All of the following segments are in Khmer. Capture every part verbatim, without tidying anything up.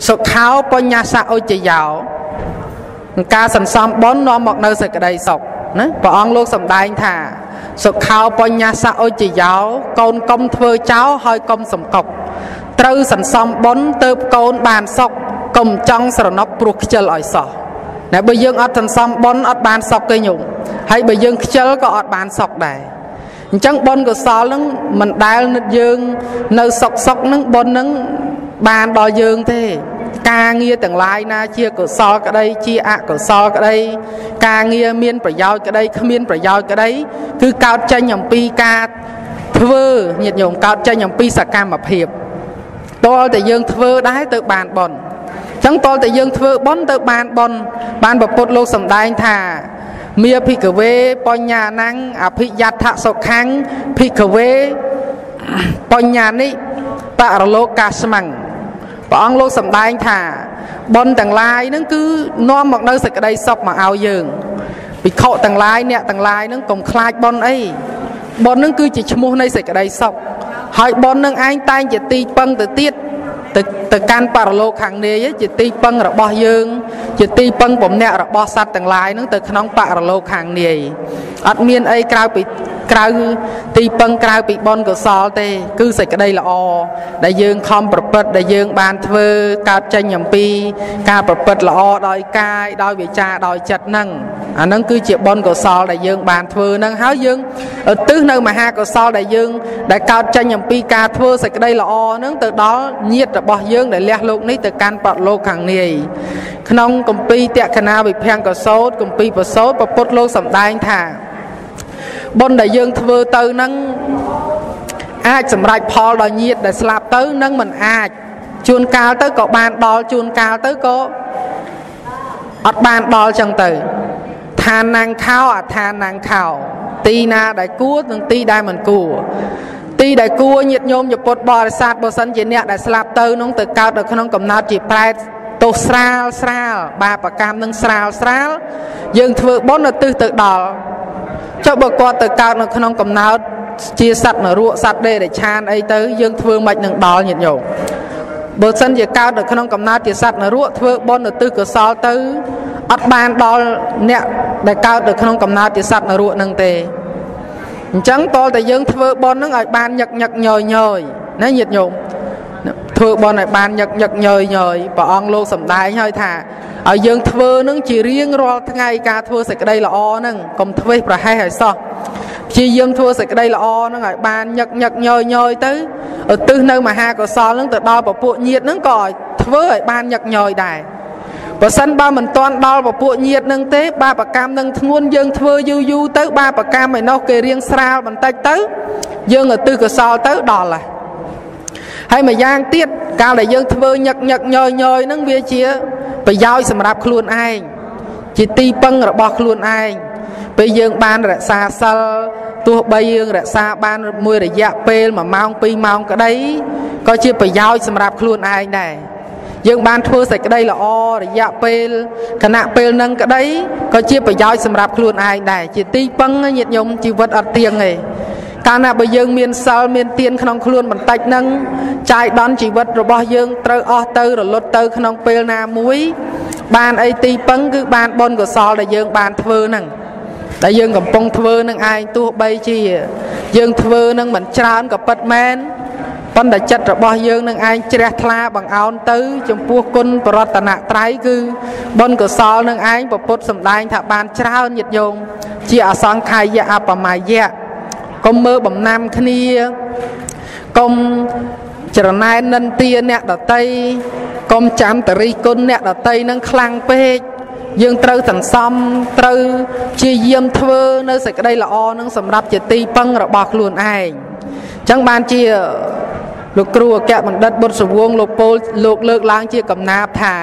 សុខោបញ្ញសៈអុជយោការសន្សំបុណ្យនាំមកនៅសេចក្តីសុខណាព្រះអង្គលោកសម្ដែងថាសុខោបញ្ញសៈអុជយោកូនកុំធ្វើចោលហើយកុំសំកុកត្រូវសន្សំបុណ្យទៅកូនបានសុខកុំចង់ស្រណុកព្រោះខ្ជិលឲ្យសោះតែបើយើងអត់សន្សំបុណ្យអត់បានសុខទេញោមហើយបើយើងខ្ជិលក៏អត់បានសុខដែរអញ្ចឹងបុណ្យកុសលនឹងមិនដែលនឹកយើងនៅសុខសុខនឹងបុណ្យនឹងបានដល់យើងទេការងារទាំងឡាយណាជាកុសលក្តីជាអកុសលក្តីការងារមានប្រយោជន៍ក្តីគ្មានប្រយោជន៍ក្តីគឺកើតចេញអំពីការធ្វើញាតិញោមកើតចេញអំពីសកម្មភាពតលតែយើងធ្វើដែរទៅបានបុណ្យអញ្ចឹងតលតែយើងធ្វើបុណ្យទៅបានបុណ្យបានព្រះពុទ្ធលោកសម្ដែងថាមាភិក្ខវេបញ្ញាណੰអភិយដ្ឋសុខੰភិក្ខវេបញ្ញានិបរលោកកាស្មੰព្រះអង្គលោកសម្ដែងថាបុណ្យទាំងឡាយហ្នឹងគឺនាំមកនៅសេចក្តីសុខមកឲ្យយើងភិក្ខុទាំងឡាយអ្នកទាំងឡាយហ្នឹងកុំខ្លាចបុណ្យអីបុណ្យហ្នឹងគឺជាឈ្មោះនៃសេចក្តីសុខហើយបុណ្យហ្នឹងឯងតែងជាទីពឹងទៅទៀតទៅទៅកាន់បរលោកខាងនាយជាទីពឹងរបស់យើងជាទីពឹងពំនាក់របស់សត្វទាំងឡាយហ្នឹងទៅក្នុងបរលោកខាងនាយអត់មានអីក្រៅពីក្រៅទីពឹងក្រៅពីបុណ្យកុសលទេគឺសេចក្តីល្អដែលយើងខំប្រព្រឹត្តដែលយើងបានធ្វើកើតចេញអំពីការប្រព្រឹត្តល្អដោយកាយដោយវាចាដោយចិត្តហ្នឹងអាហ្នឹងគឺជាបុណ្យកុសលដែលយើងបានធ្វើហ្នឹងហើយយើងឧទ្ទិសនៅមហាកុសលដែលយើងដែលកើតចេញអំពីការធ្វើសេចក្តីល្អហ្នឹងទៅដល់ញាតិរបស់យើងដែលលះលោកនេះទៅកាន់បរលោកខាងនាយក្នុងគម្ពីរតក្កណាវិភង្គសោតគម្ពីរពសោតព្រះពុទ្ធលោកសម្ដែងថាបុណ្យដែលយើងធ្វើទៅនឹងអាចសម្រេចផលដល់ញាតិដែលស្លាប់ទៅនឹងមិនអាចជួនកាលទៅក៏បានដល់ជួនកាលទៅក៏អត់បានដល់ចឹងទៅឋានណាំងខោអឋានណាំងខោទីណាដែលគួរនិងទីដែលមិនគួរទីដែលគួរញាតិញោមជាពុទ្ធបរិស័ទបើសិនជាអ្នកដែលស្លាប់ទៅនោះទៅកើតនៅក្នុងកំណើតជាប្រែតទោសស្រាលស្រាលបាបកម្មនឹងស្រាលស្រាលយើងធ្វើបុណ្យឧទ្ទិសទៅដល់ចុះបើគាត់ទៅកើតនៅក្នុងកំណើតជាសត្វនរកសត្វដេរឆានអីទៅយើងធ្វើមិននឹងដល់ញាតិញោមបើសិនជាកើតនៅក្នុងកំណើតជាសត្វនរកធ្វើបុណ្យឧទ្ទិសកុសលទៅអត់បានដល់អ្នកដែលកើតនៅក្នុងកំណើតជាសត្វនរកនឹងទេអញ្ចឹងតលតែយើងធ្វើបុណ្យនឹងឲ្យបានញឹកញឹកញយញយណាញាតិញោមធ្វើបុណ្យឲ្យបានញឹកញឹកញយញយព្រះអង្គលោកសម្ដែងហើយថាឲ្យយើងធ្វើនឹងជារៀងរាល់ថ្ងៃការធ្វើសេចក្តីល្អនឹងកុំធ្វេសប្រហែសឲ្យសោះព្យាយាមធ្វើសេចក្តីល្អនឹងឲ្យបានញឹកញឹកញយញយទៅឧទ្ទិសនៅមហាកុសលនឹងទៅដល់ពពួកញាតិនឹងក៏ឲ្យធ្វើឲ្យបានញឹកញយដែរបើសិនបើមិនទាន់ដល់ពពួកញាតិនឹងទេបាបកម្មនឹងធ្ងន់យើងធ្វើយូរយូរទៅបាបកម្មឯនោះគេរៀងស្រាលបន្តិចទៅយើងឧទ្ទិសកុសលទៅដល់ហើយហើយមួយយ៉ាងទៀតកាលដែលយើងធ្វើញឹកញឹកញយញយនឹងវាជាប្រយោជន៍សម្រាប់ខ្លួនឯងជាទីពឹងរបស់ខ្លួនឯងពេលយើងបានរក្សាសិលទោះបីយើងរក្សាបានមួយរយៈពេលមួយម៉ោងពីរម៉ោងក្តីក៏ជាប្រយោជន៍សម្រាប់ខ្លួនឯងដែរយើងបានធ្វើសេចក្តីល្អរយៈពេលគណៈពេលនឹងក្តីក៏ជាប្រយោជន៍សម្រាប់ខ្លួនឯងដែរជាទីពឹងញាតិញោមជីវិតអត់ទៀងទេកាលណាបើយើងមានសិលមានទានក្នុងខ្លួនបន្តិចហ្នឹងចាយដន់ជីវិតរបស់យើងត្រូវអស់ទៅរលត់ទៅក្នុងពេលណាមួយបានអីទីពឹងគឺបានបុណ្យកុសលដែលយើងបានធ្វើហ្នឹងដែលយើងកំពុងធ្វើនឹងឯងទោះបីជាយើងធ្វើនឹងមិនច្រើនក៏ពិតមែនប៉ុន្តែចិត្តរបស់យើងនឹងឯងជ្រះថ្លាបង្អោនទៅចំពោះគុណបរតនត្រ័យគឺបុណ្យកុសលនឹងឯងពុទ្ធសម្ដែងថាបានច្រើនញាតិញោមជាអសង្ខាយៈអបមាយៈកុំមើលបំណាំគ្នាកុំចរណែននិន្ទាអ្នកដតីកុំចាំតរិះគុណអ្នកដតីនឹងខ្លាំងពេកយើងត្រូវសន្សំត្រូវជាយាមធ្វើនៅសេចក្តីល្អនឹងសម្រាប់ជាទីពឹងរបស់ខ្លួនឯងអញ្ចឹងបានជាលោកគ្រូអគ្គបណ្ឌិតបុត្រសវងលោកពោលលោកលើកឡើងជាកំណាព្យថា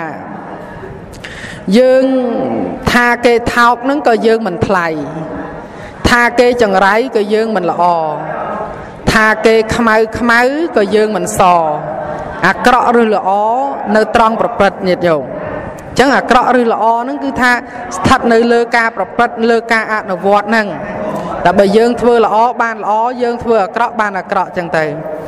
យើងថាគេថោកនឹងក៏យើងមិនថ្លៃថាគេចង្រៃក៏យើងមិនល្អថាគេខ្មៅខ្មៅក៏យើងមិនសអាក្រក់ឬល្អនៅត្រង់ប្រព្រឹត្តញាតិញោមអញ្ចឹងអាក្រក់ឬល្អហ្នឹងគឺថាស្ថិតនៅលើការប្រព្រឹត្តលើការអនុវត្តហ្នឹងតែបើយើងធ្វើល្អបានល្អយើងធ្វើអាក្រក់បានអាក្រក់អញ្ចឹងទៅ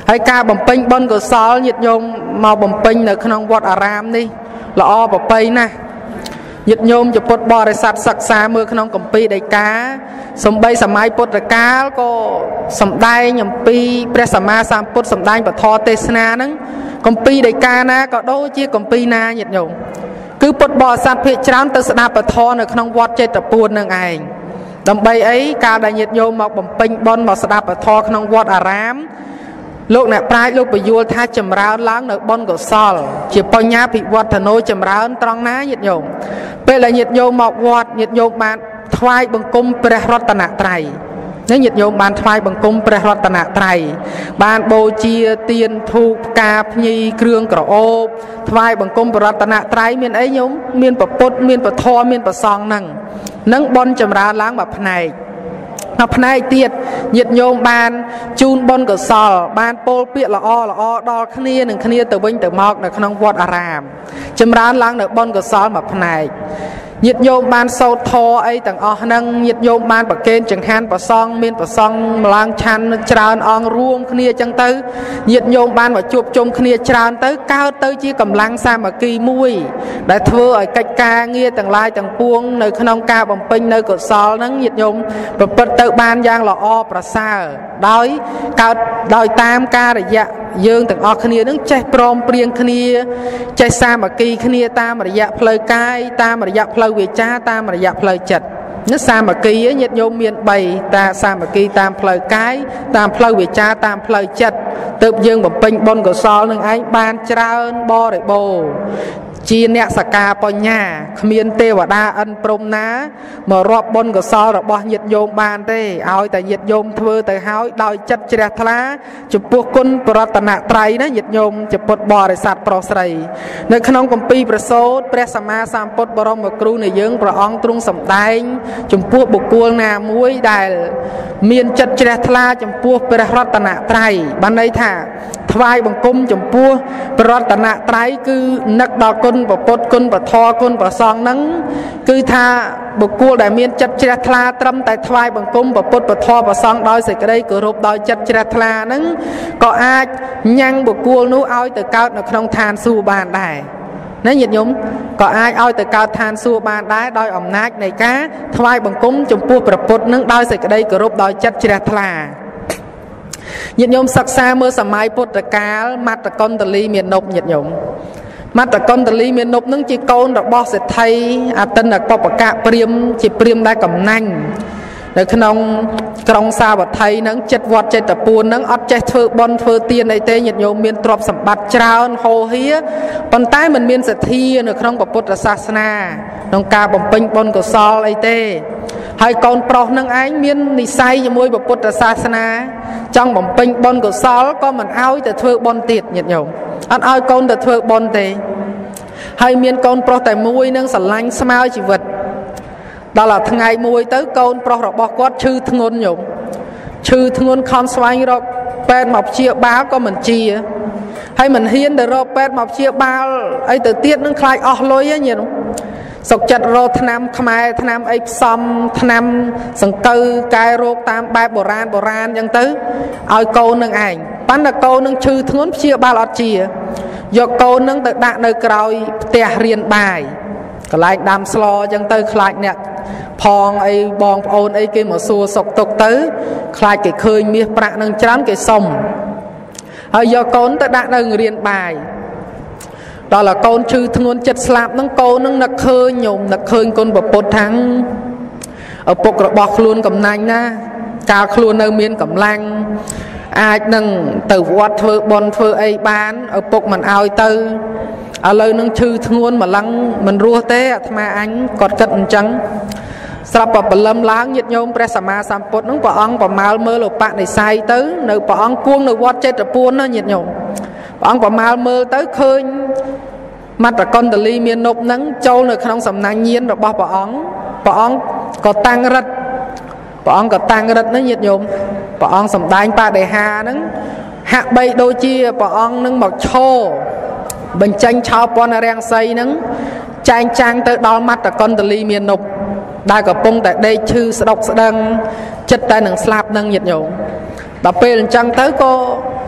ហើយការបំពេញបុណ្យកុសលញាតិញោមមកបំពេញនៅក្នុងវត្តអារាមនេះល្អប្រពៃណាស់ញាតិញោមជាពុទ្ធបរិស័ទសិក្សាមើលក្នុងគម្ពីរដីកាសំបីសម័យពុទ្ធកាលក៏សំដែងអំពីព្រះសម្មាសម្ពុទ្ធសំដែងពធទេសនាហ្នឹងគម្ពីរដីកាណាក៏ដូចជាគម្ពីរណាញាតិញោមគឺពុទ្ធបរិស័ទភាគច្រើនទៅស្ដាប់ពធនៅក្នុងវត្តចេតពុននឹងឯងដើម្បីអីការដែលញាតិញោមមកបំពេញបុណ្យមកស្ដាប់ពធក្នុងវត្តអារាមលោកអ្នកប្រាជ្ញលោកពយល់ថាចម្រើនឡើងនៅបុណ្យកុសលជាបញ្ញាភិវឌ្ឍនោចម្រើនត្រង់ណាញាតិញោមពេលដែលញាតិញោមមកវត្តញាតិញោមបានថ្វាយបង្គំព្រះរតនត្រ័យនេះញាតិញោមបានថ្វាយបង្គំព្រះរតនត្រ័យបានបូជាទៀនធូបផ្កាភ្ញីគ្រឿងក្រអូបថ្វាយបង្គំព្រះរតនត្រ័យមានអីញោមមានព្រះពុទ្ធមានព្រះធម៌មានព្រះសង្ឃហ្នឹងនឹងបុណ្យចម្រើនឡើងមួយផ្នែកមួយផ្នែកទៀតញាតិញោមបានជូនបុណ្យកុសលបានពោលពាក្យល្អល្អដល់គ្នានឹងគ្នាទៅវិញទៅមកនៅក្នុងវត្តអារាមចម្រើនឡើងនៅបុណ្យកុសលមួយផ្នែកញាតិញោមបានសូត្រធម៌អីទាំងអស់ហ្នឹងញាតិញោមបានប្រគេនចង្ហាន់ប្រសង់មានប្រសង់ម្លងឆាន់ច្រើនអង្គរួមគ្នាអញ្ចឹងទៅញាតិញោមបានមកជួបជុំគ្នាច្រើនទៅកើតទៅជាកម្លាំងសាមគ្គីមួយដែលធ្វើឲ្យកិច្ចការងារទាំងឡាយទាំងពួងនៅក្នុងការបំពេញនៅកុសលហ្នឹងញាតិញោមប្រព្រឹត្តទៅបានយ៉ាងល្អប្រសើរដោយកើតដោយតាមការរយៈយើងទាំងអស់គ្នានឹងចេះព្រមព្រៀងគ្នាចេះសាមគ្គីគ្នាតាមរយៈផ្លូវកាយតាមរយៈផ្លូវវាចាតាមរយៈផ្លូវចិត្តនេះសាមគ្គីញាតិញោមមានបីតាសាមគ្គីតាមផ្លូវកាយតាមផ្លូវវាចាតាមផ្លូវចិត្តទើបយើងបំពេញបុណ្យកុសលនឹងឯងបានច្រើនបរិបូរណ៍ជាអ្នកសកាបញ្ញាគ្មានទេវតាអិនព្រំណាមករាប់បុណ្យកុសលរបស់ញាតិញោមបានទេឲ្យតែញាតិញោមធ្វើទៅហើយដោយចិត្តជ្រះថ្លាចំពោះគុណបរតនត្រ័យណាញាតិញោមជាពុទ្ធបរិស័ទប្រុសស្រីនៅក្នុងគម្ពីរប្រសូតព្រះសម្មាសម្ពុទ្ធបរមគ្រូនៃយើងព្រះអង្គទ្រង់សម្ដែងចំពោះបុគ្គលណាមួយដែលមានចិត្តជ្រះថ្លាចំពោះព្រះរតនត្រ័យបានន័យថាថ្វាយបង្គំចំពោះព្រះរតនត្រ័យគឺនឹកដល់គុណព្រះពុទ្ធគុណព្រះធម៌គុណព្រះសង្ឃហ្នឹងគឺថាបុគ្គលដែលមានចិត្តជ្រះថ្លាត្រឹមតែថ្វាយបង្គំព្រះពុទ្ធព្រះធម៌ព្រះសង្ឃដោយសេចក្តីគោរពដោយចិត្តជ្រះថ្លាហ្នឹងក៏អាចញ៉ាំងបុគ្គលនោះឲ្យទៅកើតនៅក្នុងឋានសួគ៌បានដែរណាញាតិញោមក៏អាចឲ្យទៅកើតឋានសួគ៌បានដែរដោយអំណាចនៃការថ្វាយបង្គំចំពោះព្រះពុទ្ធនឹងដោយសេចក្តីគោរពដោយចិត្តជ្រះថ្លាញាតិញោមសិក្សាមើលសម័យពុទ្ធកាលមត្តកុណ្ដលីមានុបញាតិញោមមត្តកុណ្ដលីមានុបនឹងជាកូនរបស់សេដ្ឋីអតិនកបកៈព្រាមជាព្រាមដែលកំណាញ់នៅក្នុងក្រុងសាវត្ថីនឹងចិត្តវត្តចេតពួននឹងអត់ចេះធ្វើបុណ្យធ្វើទានអីទេញាតិញោមមានទ្រព្យសម្បត្តិច្រើនហូរហៀប៉ុន្តែមិនមានសទ្ធានៅក្នុងពុទ្ធសាសនាក្នុងការបំពេញបុណ្យកុសលអីទេហើយកូនប្រុសនឹងឯងមាននិស្ស័យជាមួយពុទ្ធសាសនាចង់បំពេញបុណ្យកុសលក៏មិនឲ្យទៅធ្វើបុណ្យទៀតញាតិញោមអត់ឲ្យកូនទៅធ្វើបុណ្យទេហើយមានកូនប្រុសតែមួយនឹងស្រឡាញ់ស្មើជីវិតដល់តែថ្ងៃមួយទៅកូនប្រុសរបស់គាត់ឈឺធ្ងន់ញោមឈឺធ្ងន់ខំស្វែងរកពេទ្យមកព្យាបាលក៏មិនជាហើយមិនហ៊ានទៅរកពេទ្យមកព្យាបាលអីទៅទៀតនឹងខ្លាចអស់លុយហ្នឹងញាតិសុកចិត្តរកថ្នាំខ្មែរថ្នាំអីផ្សំថ្នាំសង្កូវកែរោគតាមបែបបុរាណបុរាណអញ្ចឹងទៅឲ្យកូននឹងឯងប៉ុន្តែកូននឹងឈឺធ្ងន់ព្យាបាលអត់ជាយកកូននឹងទៅដាក់នៅក្រោយផ្ទះរៀនបាយកន្លែងដាំស្លអញ្ចឹងទៅខ្លាចអ្នកផងអីបងប្អូនអីគេមកសួរសុខទុក្ខទៅខ្លាចគេឃើញមាសប្រាក់នឹងច្រើនគេសុំហើយយកកូនទៅដាក់នៅរៀនបាយដល់តែកូនឈឺធ្ងន់ចិត្តស្លាប់ហ្នឹងកូននឹងនឹកឃើញញោមនឹកឃើញគុណពុទ្ធថាំងឪពុករបស់ខ្លួនកំណាញ់ណាកាលខ្លួននៅមានកម្លាំងអាចនឹងទៅវត្តធ្វើបុណ្យធ្វើអីបានឪពុកមិនឲ្យទៅឥឡូវនឹងឈឺធ្ងន់ម្លឹងមិនរស់ទេអាត្មាអញគាត់គិតអញ្ចឹងស្រាប់តែបលឹមឡើងញាតិញោមព្រះសម្មាសម្ពុទ្ធនឹងព្រះអង្គប្រមាលមើលឧបនិស្ស័យទៅនៅព្រះអង្គគួងនៅវត្តចេតពួនណាញាតិញោមព្រះអង្គប្រមាលមើលទៅឃើញមត្តកុណ្ដលីមានុបនឹងចូលនៅក្នុងសំណាញ់ញៀនរបស់ព្រះអង្គព្រះអង្គក៏តាំងរិទ្ធព្រះអង្គក៏តាំងរិទ្ធណាញាតិញោមព្រះអង្គសម្ដែងបដិហាហ្នឹងហាក់បីដូចជាព្រះអង្គនឹងមកឈរបញ្ចេញឆោពន្ធរាំងសីហ្នឹងចែងចាំងទៅដល់មត្តកុណ្ដលីមានុបដែលកំពុងតែដេកឈឺស្ដុកស្ដឹងចិត្តតែនឹងស្លាប់នឹងញាតិញោមដល់ពេលអញ្ចឹងទៅក៏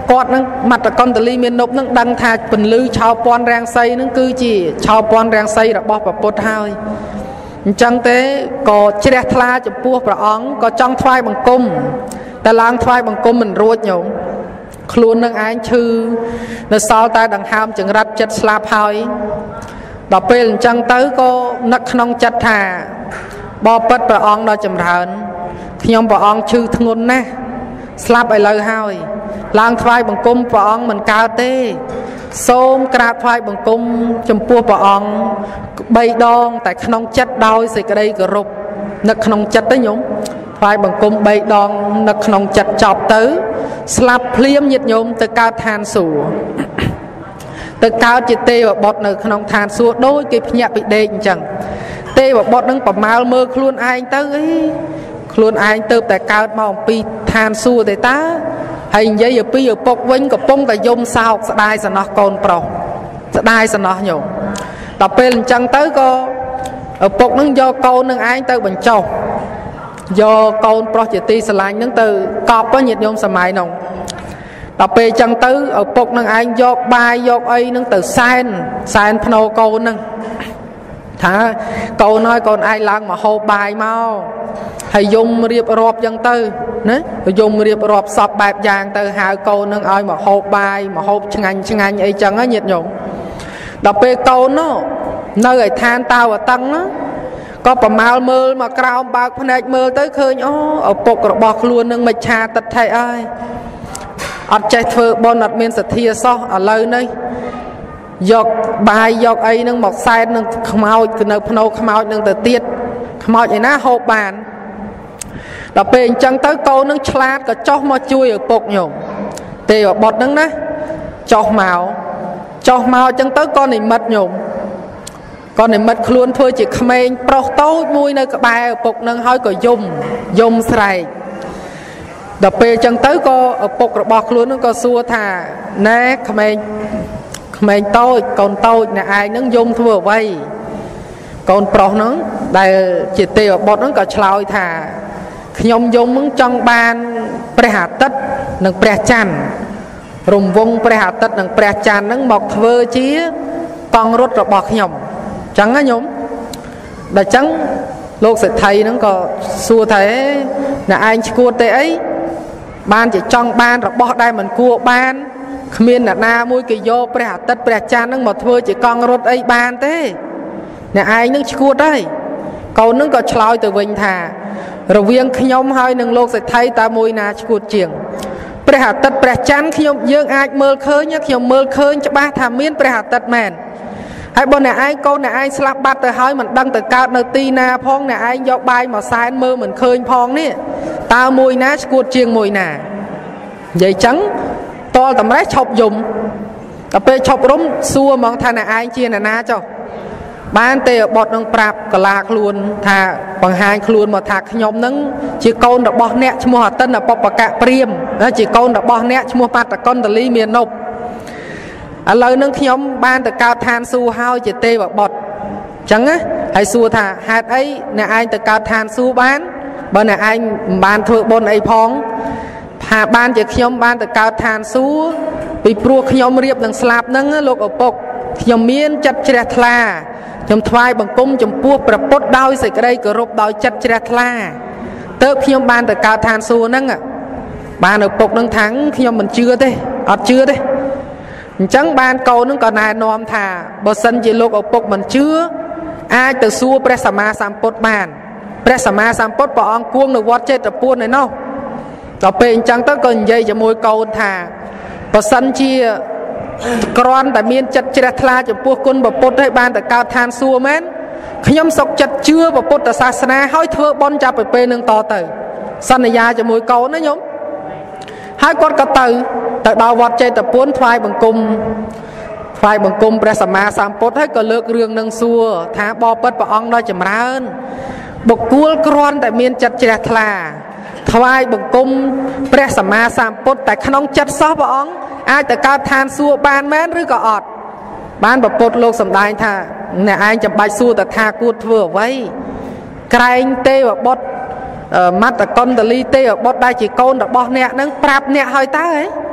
គាត់នឹងមត្តកន្តលីមាននប់នឹងដឹងថាពន្លឺឆោពាន់រាំងសីនឹងគឺជាឆោពាន់រាំងសីរបស់ព្រះពុទ្ធហើយអញ្ចឹងទេក៏ជ្រះថ្លាចំពោះព្រះអង្គក៏ចង់ថ្វាយបង្គំតែឡើងថ្វាយបង្គំមិនរួចញោមខ្លួននឹងឯងឈឺនៅសល់តែដង្ហើមចង្រិតចិត្តស្លាប់ហើយដល់ពេលអញ្ចឹងទៅក៏នឹកក្នុងចិត្តថាបបិទ្ធព្រះអង្គដ៏ចម្រើនខ្ញុំព្រះអង្គឈឺធ្ងន់ណាស់ស្លាប់ឥឡូវហើយឡើងថ្វាយបង្គំព្រះអង្គមិនកើតទេសូមក្រាបថ្វាយបង្គំចំពោះព្រះអង្គបីដងតែក្នុងចិត្តដោយសេចក្តីគោរពនឹកក្នុងចិត្តទេញោមថ្វាយបង្គំបីដងនឹកក្នុងចិត្តចប់ទៅស្លាប់ភ្លាមញាតិញោមទៅកើតឋានសួគ៌ទៅកើតជាទេវបុត្រនៅក្នុងឋានសួគ៌ដូចគេភ្ញាក់ពីដេកអញ្ចឹងទេវបុត្រនឹងប្រមាលមើលខ្លួនឯងទៅអីខ្លួនឯងទៅតែកើតមកអំពីឋានសួគ៌ទេតាហើយនិយាយពីឪពុកវិញកំពុងតែយំសោកស្ដាយសំណោះកូនប្រុសស្ដាយសំណោះញោមដល់ពេលអញ្ចឹងទៅក៏ឪពុកនឹងយកកូននឹងឯងទៅបញ្ចុះយកកូនប្រុសជាទីស្រឡាញ់នឹងទៅកប់ញាតិញោមសម័យនោះដល់ពេលអញ្ចឹងទៅឪពុកនឹងឯងយកបាយយកអីនឹងទៅសែនសែនភ្នោកូននឹងថាកូនហើយកូនឯងឡើងមកហូបបាយមកហើយយំរៀបរាប់អញ្ចឹងទៅណាយំរៀបរាប់សពបែបយ៉ាងទៅហៅកូននឹងឲ្យមកហូបបាយមកហូបឆ្ងាញ់ឆ្ងាញ់អីចឹងណាញាតិញោមដល់ពេលកូននោះនៅឯឋានតាវតឹងណាក៏ប្រមាលមើលមកក្រោមបើកភ្នែកមើលទៅឃើញអូឪពុករបស់ខ្លួននឹងមិច្ឆាទិដ្ឋិអើយអត់ចេះធ្វើបុណ្យអត់មានសទ្ធាសោះឥឡូវនេះយកបាយយកអីនឹងមកសែននឹងខ្មោចទៅនៅភ្នោខ្មោចនឹងទៅទៀតខ្មោចឯណាហូបបានដល់ពេលអញ្ចឹងទៅកូននឹងឆ្លាតក៏ចុះមកជួយឪពុកញោមទេវបុត្រនឹងណាចុះមកចុះមកអញ្ចឹងទៅក៏និមិត្តញោមក៏និមិត្តខ្លួនធ្វើជាក្មេងប្រុសតូចមួយនៅក្បែរឪពុកនឹងហើយក៏យំយំស្រែកដល់ពេលអញ្ចឹងទៅក៏ឪពុករបស់ខ្លួននឹងក៏សួរថាណែក្មេងក្មេងតូចកូនតូចអ្នកឯងនឹងយំធ្វើអ្វីកូនប្រុសហ្នឹងដែលជាទេវបុត្រហ្នឹងក៏ឆ្លើយថាខ្ញុំយំហ្នឹងចង់បានព្រះអាទិត្យនិងព្រះច័ន្ទរង្វង់ព្រះអាទិត្យនិងព្រះច័ន្ទហ្នឹងមកធ្វើជាកង់រត់របស់ខ្ញុំអញ្ចឹងណាញោមដល់អញ្ចឹងលោកសេដ្ឋីហ្នឹងក៏សួរថាអ្នកឯងឈួតទេអីបានជាចង់បានរបស់ដែលមិនគួរបានគ្មានអ្នកណាមួយគេយកព្រះអាទិត្យព្រះច័ន្ទហ្នឹងមកធ្វើជាកង់រត់អីបានទេអ្នកឯងនឹងឈួតហើយកូននឹងក៏ឆ្លើយទៅវិញថារវាងខ្ញុំហើយនឹងលោកសេដ្ឋីតើមួយណាឈួតជាងព្រះអាទិត្យព្រះច័ន្ទខ្ញុំយើងអាចមើលឃើញខ្ញុំមើលឃើញច្បាស់ថាមានព្រះអាទិត្យមែនហើយបើអ្នកឯងកូនអ្នកឯងស្លាប់បាត់ទៅហើយមិនដឹងទៅកើតនៅទីណាផងអ្នកឯងយកបាយមកសែនមើលមិនឃើញផងនេះតើមួយណាឈួតជាងមួយណានិយាយចឹងតលតម្រេះឈប់យំដល់ពេលឈប់រំសួរហ្មងថាអ្នកឯងជាអ្នកណាចុះបានទេវបុត្រនឹងប្រាប់កលាខ្លួនថាបង្ហាញខ្លួនមកថាខ្ញុំនឹងជាកូនរបស់អ្នកឈ្មោះអតិនអពុបកៈព្រាមជាកូនរបស់អ្នកឈ្មោះបត្តកន្តលីមាននប់ឥឡូវនឹងខ្ញុំបានទៅកើតឋានសួគ៌ហើយជាទេវបុត្រអញ្ចឹងណាហើយសួរថាហេតុអីអ្នកឯងទៅកើតឋានសួគ៌បានបើអ្នកឯងមិនបានធ្វើបុណ្យអីផងថាបានជាខ្ញុំបានទៅកើតឋានសួគ៌ពីព្រោះខ្ញុំរៀបនឹងស្លាប់ហ្នឹងលោកឪពុកខ្ញុំមានចិត្តជ្រះថ្លាខ្ញុំថ្វាយបង្គំចំពោះព្រះពុទ្ធដោយសេចក្តីគោរពដោយចិត្តជ្រះថ្លាទើបខ្ញុំបានទៅកើតឋានសួគ៌ហ្នឹងបានឪពុកនឹងថាខ្ញុំមិនជឿទេអត់ជឿទេអញ្ចឹងបានកូននឹងក៏ណែនាំថាបើសិនជាលោកឪពុកមិនជឿអាចទៅសួរព្រះសម្មាសម្ពុទ្ធបានព្រះសម្មាសម្ពុទ្ធព្រះអង្គគង់នៅវត្តចេតពុនឯនោះដល់ពេលអញ្ចឹងទៅក៏និយាយជាមួយកូនថាបើសិនជាគ្រាន់តែមានចិត្តជ្រះថ្លាចំពោះគុណព្រះពុទ្ធហើយបានទៅកើតឋានសួគ៌មែនខ្ញុំសុខចិត្តជឿព្រះពុទ្ធសាសនាហើយធ្វើបុណ្យចាប់ពីពេលនឹងតទៅសន្យាជាមួយកូនណាញោមហើយគាត់ក៏ទៅទៅដល់វត្តចេតពុនថ្វាយបង្គំថ្វាយបង្គំព្រះសម្មាសម្ពុទ្ធហើយក៏លើករឿងនឹងសួរថាបបិទ្ធព្រះអង្គដ៏ចម្រើនបុគ្គលគ្រាន់តែមានចិត្តជ្រះថ្លាថ្វាយបង្គំព្រះសម្មាសម្ពុទ្ធតែក្នុងចិត្តសោះព្រះអង្គអាចទៅកើតឋានសួគ៌បានមែនឬក៏អត់បានព្រះពុទ្ធលោកសម្ដែងថាអ្នកឯងចាំបាច់សួរតថាគតធ្វើអ្វីក្រែងទេវបុត្រមត្តកន្តលីទេវបុត្រដែលជាកូនរបស់អ្នកនឹងប្រាប់អ្នកហើយតើហ៎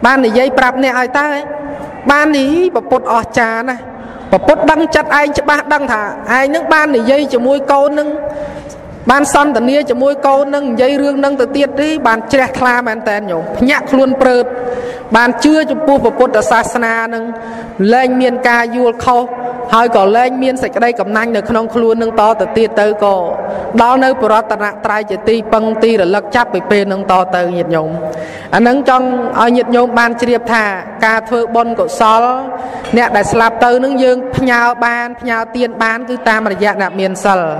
ban này dây prap nè ai ta ban này bà bột ở trà này bà bột đăng chặt ai cho ba đăng thả ai nước ban này dây cho môi câu nâng ban son tận nia cho môi câu nâng dây rương nâng từ tiết đi ban trẻ kha ban tên nhổ nhạc luôn prợt ban chưa cho pu bà bột ở xa xa nâng lên miền ca vua khâu hơi có lên miền sạch đây cầm nanh được không luôn nâng to từ tiết tới cổ đó nơi bờ tận nặng trai chỉ ti băng ti là lắc chắp bị pê nâng to từ nhiệt nhộm anh nâng trong ở nhiệt nhộm ban chia thà ca thưa bon của xó nè đại slap từ nâng dương nhau ban nhau tiền ban cứ ta mà dạng nạp miền sờ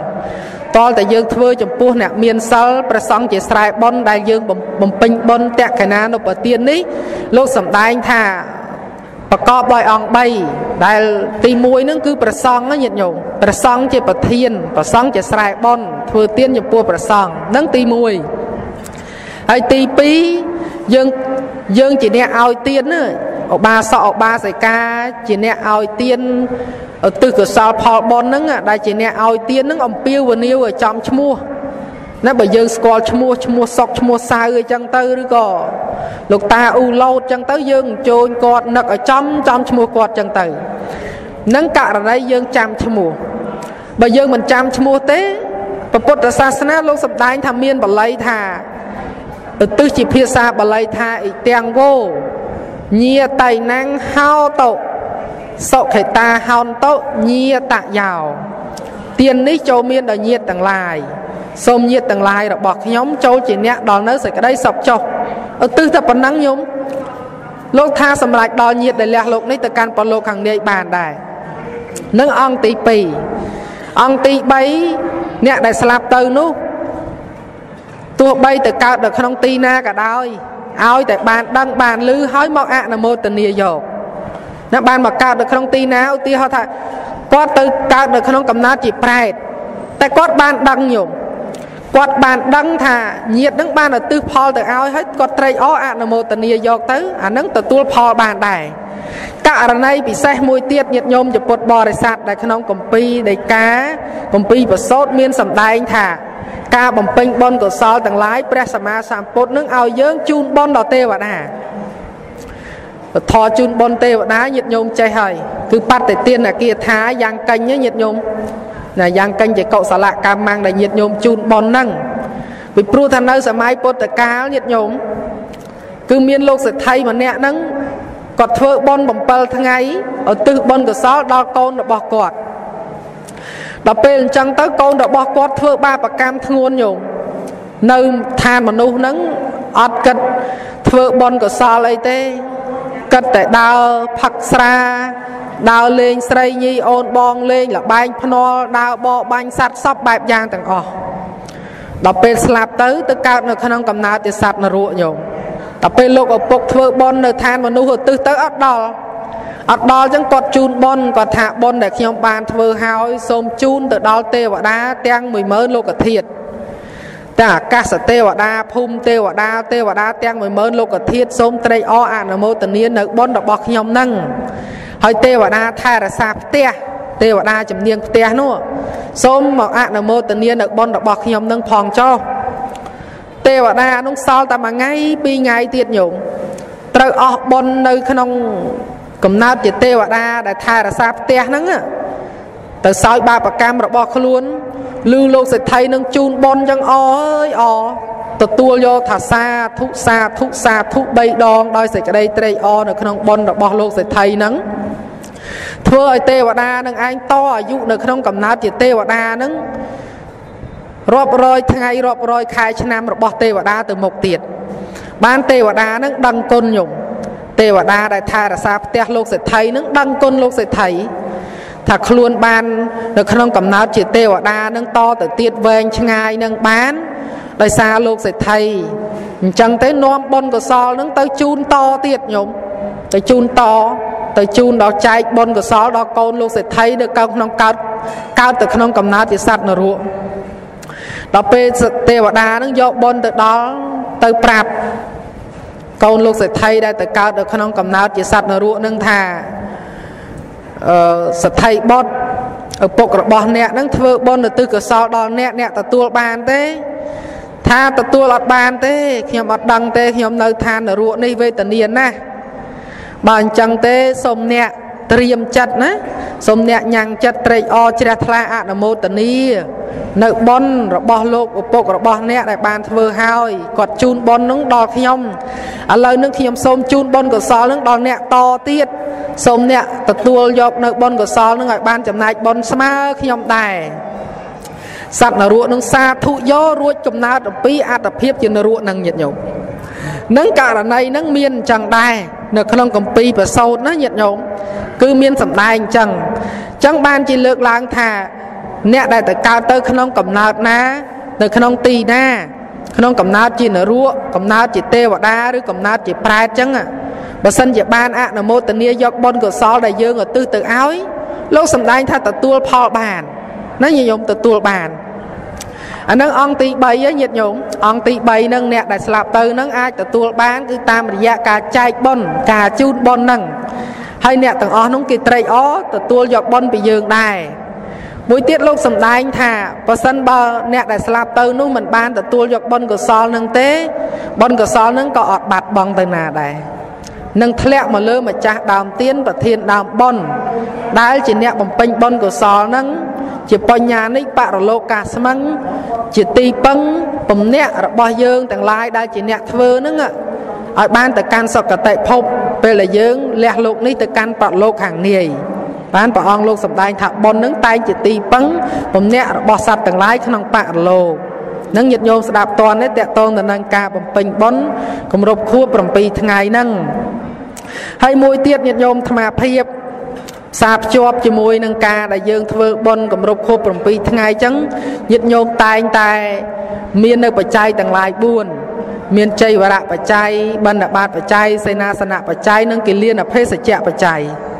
to tại dương thưa chấm pu nè miền sờประสงค์chỉ xài bon đại dương bầm bầm pin bon tẹt cái nào nó bờ tiền ní lúc sầm đại anh thàประกอบដោយអង្គបីដែលទីមួយហ្នឹងគឺព្រះសង្ឃញាតិញោមព្រះសង្ឃជាប្រធានព្រះសង្ឃជាស្រែបុណ្យធ្វើទានចំពោះព្រះសង្ឃហ្នឹងទីមួយហើយទីពីរយើងយើងជាអ្នកឲ្យទានណាឧបាសកឧបាសិកាជាអ្នកឲ្យទានឧទ្ទិសកុសលផលបុណ្យហ្នឹងដែលជាអ្នកឲ្យទានហ្នឹងអំពាវនាវឲ្យចំឈ្មោះណាបើយើងស្គាល់ឈ្មោះឈ្មោះសុកឈ្មោះសៅអីចឹងទៅឬក៏លោកតាអ៊ូឡូតចឹងទៅយើងអញ្ជើញគាត់នឹកឲ្យចំចំឈ្មោះគាត់ចឹងទៅនឹងករណីយើងចាំឈ្មោះបើយើងមិនចាំឈ្មោះទេពុទ្ធសាសនាលោកសម្ដែងថាមានបល័យថាឧទ្ទិសជាភាសាបល័យថាអ៊ីទាំងវោញាតៃណាំងហោតោសុខេតាហោនតោញាតយោទាននេះចូលមានដល់ញាតទាំងឡាយសូមញាតទាំងឡាយរបស់ខ្ញុំចូលជាអ្នកដល់នៅសេចក្តីសុខចុះឧទ្ទិសតែប៉ុណ្ណឹងញោមលោកថាសម្រាប់ដល់ញាតដែលលះលោកនេះទៅកាន់ប្រលោកខាងនាយបានដែរនឹងអង្គទីពីរអង្គទីបីអ្នកដែលស្លាប់ទៅនោះទោះបីទៅកើតនៅក្នុងទីណាក៏ដោយឲ្យតែបានដឹងបានឮហើយមកអនុមោទនាយកណាបានមកកើតនៅក្នុងទីណាឧទាហរណ៍ថាគាត់ទៅកើតនៅក្នុងកំណើតជាប្រែតតែគាត់បានដឹងញោមគាត់បានដឹងថាញាតិនឹងបានឧទ្ទិសផលទៅឲ្យហើយគាត់ត្រេកអរអនុមោទនាយកទៅអានឹងទទួលផលបានដែរករណីពិសេសមួយទៀតញាតិញោមជាពុទ្ធបរិស័ទដែលក្នុងគម្ពីរដីកាគម្ពីរប្រសូតមានសម្ដែងថាការបំពេញបុណ្យកុសលទាំងឡាយព្រះសម្មាសម្ពុទ្ធនឹងឲ្យយើងជូនបុណ្យដល់ទេវតាធរជូនបុណ្យទេវតាញាតិញោមចេះហើយគឺបត្តិទានអគាថាយ៉ាងកេញញាតិញោមណាយ៉ាងកេញជាកុសលកម្មងដែលញាតិញោមជូនបុណ្យហ្នឹងពីព្រោះថានៅសម័យពុទ្ធកាលញាតិញោមគឺមានលោកសេដ្ឋីម្នាក់ហ្នឹងគាត់ធ្វើបុណ្យbảyថ្ងៃឧទ្ទិសបុណ្យកុសលដល់កូនរបស់គាត់ដល់ពេលអញ្ចឹងទៅកូនរបស់គាត់ធ្វើបាបកម្មធ្ងន់ញោមនៅឋានមនុស្សហ្នឹងអត់គិតធ្វើបុណ្យកុសលអីទេគិតតែដើរផឹកស្រាដើរលេងស្រីញីអូនបងលេងលបែងភ្នាល់ដើរបរបាញ់សត្វសពបែបយ៉ាងទាំងអស់ដល់ពេលស្លាប់ទៅទៅកើតនៅក្នុងកំណើតជាសត្វនរកញោមដល់ពេលលោកឪពុកធ្វើបុណ្យនៅឋានមនុស្សឧទ្ទិសទៅអត់ដល់អត់ដល់អញ្ចឹងគាត់ជូនបុណ្យគាត់ថាបុណ្យដែលខ្ញុំបានធ្វើហើយសូមជូនទៅដល់ទេវតាទាំងមួយម៉ឺនលោកធាតុទាំងអាកាសទេវតាភូមិទេវតាទេវតាទាំងមួយម៉ឺនលោកធាតុសូមត្រេកអរអនុមោទនានៅបុណ្យរបស់ខ្ញុំហ្នឹងហើយទេវតាថែរក្សាផ្ទះទេវតាជំនាញផ្ទះនោះសូមមកអនុមោទនានៅបុណ្យរបស់ខ្ញុំនឹងផងចុះទេវតានោះសល់តែមួយថ្ងៃពីរថ្ងៃទៀតញោមត្រូវអស់បុណ្យនៅក្នុងកំណើតជាទេវតាដែលថែរក្សាផ្ទះហ្នឹងទៅសោយបាបកម្មរបស់ខ្លួនឮលោកសេដ្ឋីនឹងជូនបុណ្យចឹងអើយអទទួលយកថាសាធុសាធុសាធុបីដងដោយសេចក្តីត្រេកអរនៅក្នុងបុណ្យរបស់លោកសេដ្ឋីហ្នឹងធ្វើឲ្យទេវតានឹងឯងតអាយុនៅក្នុងកំណើតជាទេវតាហ្នឹងរាប់រយថ្ងៃរាប់រយខែឆ្នាំរបស់ទេវតាទៅមុខទៀតបានទេវតានឹងដឹងគុណញោមទេវតាដែលថែរក្សាផ្ទះលោកសេដ្ឋីនឹងដឹងគុណលោកសេដ្ឋីថាខ្លួនបាននៅក្នុងកំណើតជាទេវតានឹងតទៅទៀតវែងឆ្ងាយនឹងបានដោយសារលោកសេដ្ឋីអញ្ចឹងទេនាំបុណ្យកុសលនឹងទៅជូនតទៀតញោមទៅជូនតទៅជូនដល់ចែកបុណ្យកុសលដល់កូនលោកសេដ្ឋីនៅក្នុងកើតកើតទៅក្នុងកំណើតជាសត្វនរកដល់ពេលទេវតានឹងយកបុណ្យទៅដល់ទៅប្រាប់កូនលោកសេដ្ឋីដែលទៅកើតនៅក្នុងកំណើតជាសត្វនរកនឹងថាអឺសេដ្ឋីបុត្រឪពុករបស់អ្នកនឹងធ្វើបុណ្យឧទ្ទិសកុសលដល់អ្នកអ្នកទទួលបានទេថាទទួលអត់បានទេខ្ញុំអត់ដឹងទេខ្ញុំនៅឋាននរកនេះវេទនាណាស់បើអញ្ចឹងទេសូមអ្នកត្រៀមចិត្តណាសូមអ្នកញ៉ាំងចិត្តត្រេកអរជ្រះថ្លាអនុមោទនានៅបុណ្យរបស់លោកឪពុករបស់អ្នកដែលបានធ្វើហើយគាត់ជូនបុណ្យនឹងដល់ខ្ញុំឥឡូវនេះខ្ញុំសូមជូនបុណ្យកុសលនឹងដល់អ្នកតទៀតសូមអ្នកទទួលយកនៅបុណ្យកុសលនឹងឲ្យបានចំណែកបុណ្យស្មើខ្ញុំដែរសត្វនរកនឹងសាធុយោរួចកំណើតអំពីអត្តភាពជានរកនឹងញាតិញោមនឹងករណីនឹងមានអញ្ចឹងដែរនៅក្នុងគម្ពីរប្រសូតណាញាតិញោមគឺមានសម្ដែងអញ្ចឹងអញ្ចឹងបានជាលើកឡើងថាអ្នកដែលទៅកើតទៅក្នុងកំណើតណានៅក្នុងទីណាក្នុងកំណើតជានរកកំណើតជាទេវតាឬកំណើតជាប្រែតអញ្ចឹងបើសិនជាបានអនុមោទនាយកបុណ្យកុសលដែលយើងឧទ្ទិសទៅឲ្យលោកសម្ដែងថាទទួលផលបានណាញាតិញោមទទួលបានអានឹងអង្គទី3ហ្នឹងញាតិញោមអង្គទី3ហ្នឹងអ្នកដែលស្លាប់ទៅហ្នឹងអាចទទួលបានគឺតាមរយៈការចែកបុណ្យការជូនបុណ្យហ្នឹងហើយអ្នកទាំងអស់ហ្នឹងគេត្រេកអរទទួលយកបុណ្យពីយើងដែរមួយទៀតលោកសម្ដែងថាបើសិនបើអ្នកដែលស្លាប់ទៅនោះមិនបានទទួលយកបុណ្យកុសលហ្នឹងទេបុណ្យកុសលហ្នឹងក៏អត់បាត់បង់ទៅណាដែរនឹងធ្លាក់មកលើម្ចាស់ដើមទានប្រធានដើមបុណ្យដែលជាអ្នកបំពេញបុណ្យកុសលហ្នឹងជាបញ្ញានិកបរលោកកាស្មឹងជាទីពឹងពំនាក់របស់យើងទាំងឡាយដែលជាអ្នកធ្វើហ្នឹងឲ្យបានទៅកាន់សុគតិភពពេលដែលយើងលះលោកនេះទៅកាន់បរលោកខាងនាយបានព្រះអង្គលោកសម្ដែងថាបុណ្យហ្នឹងតែងជាទីពឹងពំនាក់របស់សត្វទាំងឡាយក្នុងបរលោកនឹងញាតិញោមស្ដាប់តន់នេះតកតងទៅនឹងការបំពេញបុណ្យគម្រប់ខួប7ថ្ងៃហ្នឹងហើយមួយទៀតញាតិញោមអាត្មាភាពផ្សារភ្ជាប់ជាមួយនឹងការដែលយើងធ្វើបុណ្យគម្រប់ខួប7ថ្ងៃអញ្ចឹងញាតិញោមតែងតែមាននៅបច្ច័យទាំងឡាយ4មានចៃវរៈបច្ច័យបណ្ឌបាតបច្ច័យសេនាសនៈបច្ច័យនិងគិលានអភេសជ្ជៈបច្ច័យ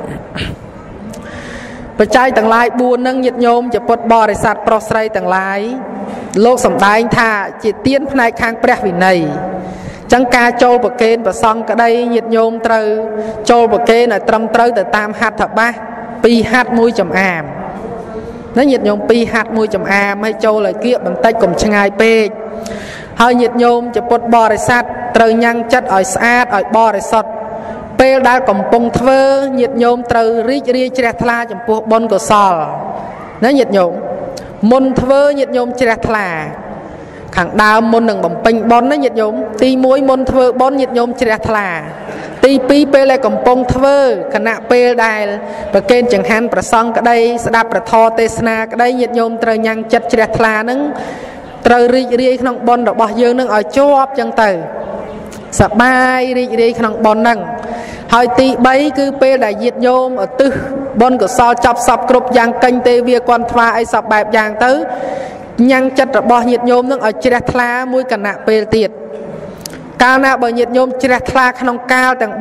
បច្ច័យទាំងឡាយ4ហ្នឹងញាតិញោមជាពុទ្ធបរិស័ទប្រុសស្រីទាំងឡាយលោកសម្ដែងថាជាទានផ្នែកខាងព្រះវិន័យចឹងការចូលប្រគេនប្រសង់ក្តីញាតិញោមត្រូវចូលប្រគេនឲ្យត្រឹមត្រូវទៅតាមហត្ថបាសពីរហត្ថមួយចំអាមណាញាតិញោមពីរហត្ថមួយចំអាមឲ្យចូលឲ្យគៀកបន្តិចកុំឆ្ងាយពេកហើយញាតិញោមជាពុទ្ធបរិស័ទត្រូវញ៉ាំងចិត្តឲ្យស្អាតឲ្យបរិសុទ្ធពេលដែលកំពុងធ្វើញាតិញោមត្រូវរីករាយជ្រះថ្លាចំពោះបុណ្យកុសលណាញាតិញោមមុនធ្វើញាតិញោមជ្រះថ្លាខាងដើមមុននឹងបំពេញបុណ្យណាញាតិញោមទី1មុនធ្វើបុណ្យញាតិញោមជ្រះថ្លាទី2ពេលដែលកំពុងធ្វើគណៈពេលដែលប្រគេនចង្ហាន់ប្រសង់ក្តីស្ដាប់ព្រះធម៌ទេសនាក្តីញាតិញោមត្រូវញ៉ាំងចិត្តជ្រះថ្លានឹងត្រូវរីករាយក្នុងបុណ្យរបស់យើងនឹងឲ្យជាប់ចឹងទៅសប្បាយរីករាយក្នុងបុណ្យហ្នឹងហើយទី3គឺពេលដែលញាតិញោមឧទ្ទិសបុណ្យកុសលចប់សពគ្រប់យ៉ាងកេញទេវាគន់ថ្វាអីសពបែបយ៉ាងទៅញ៉ាំងចិត្តរបស់ញាតិញោមនឹងឲ្យជ្រះថ្លាមួយគណៈពេលទៀតកាលណាបើញាតិញោមជ្រះថ្លាក្នុងកាលទាំង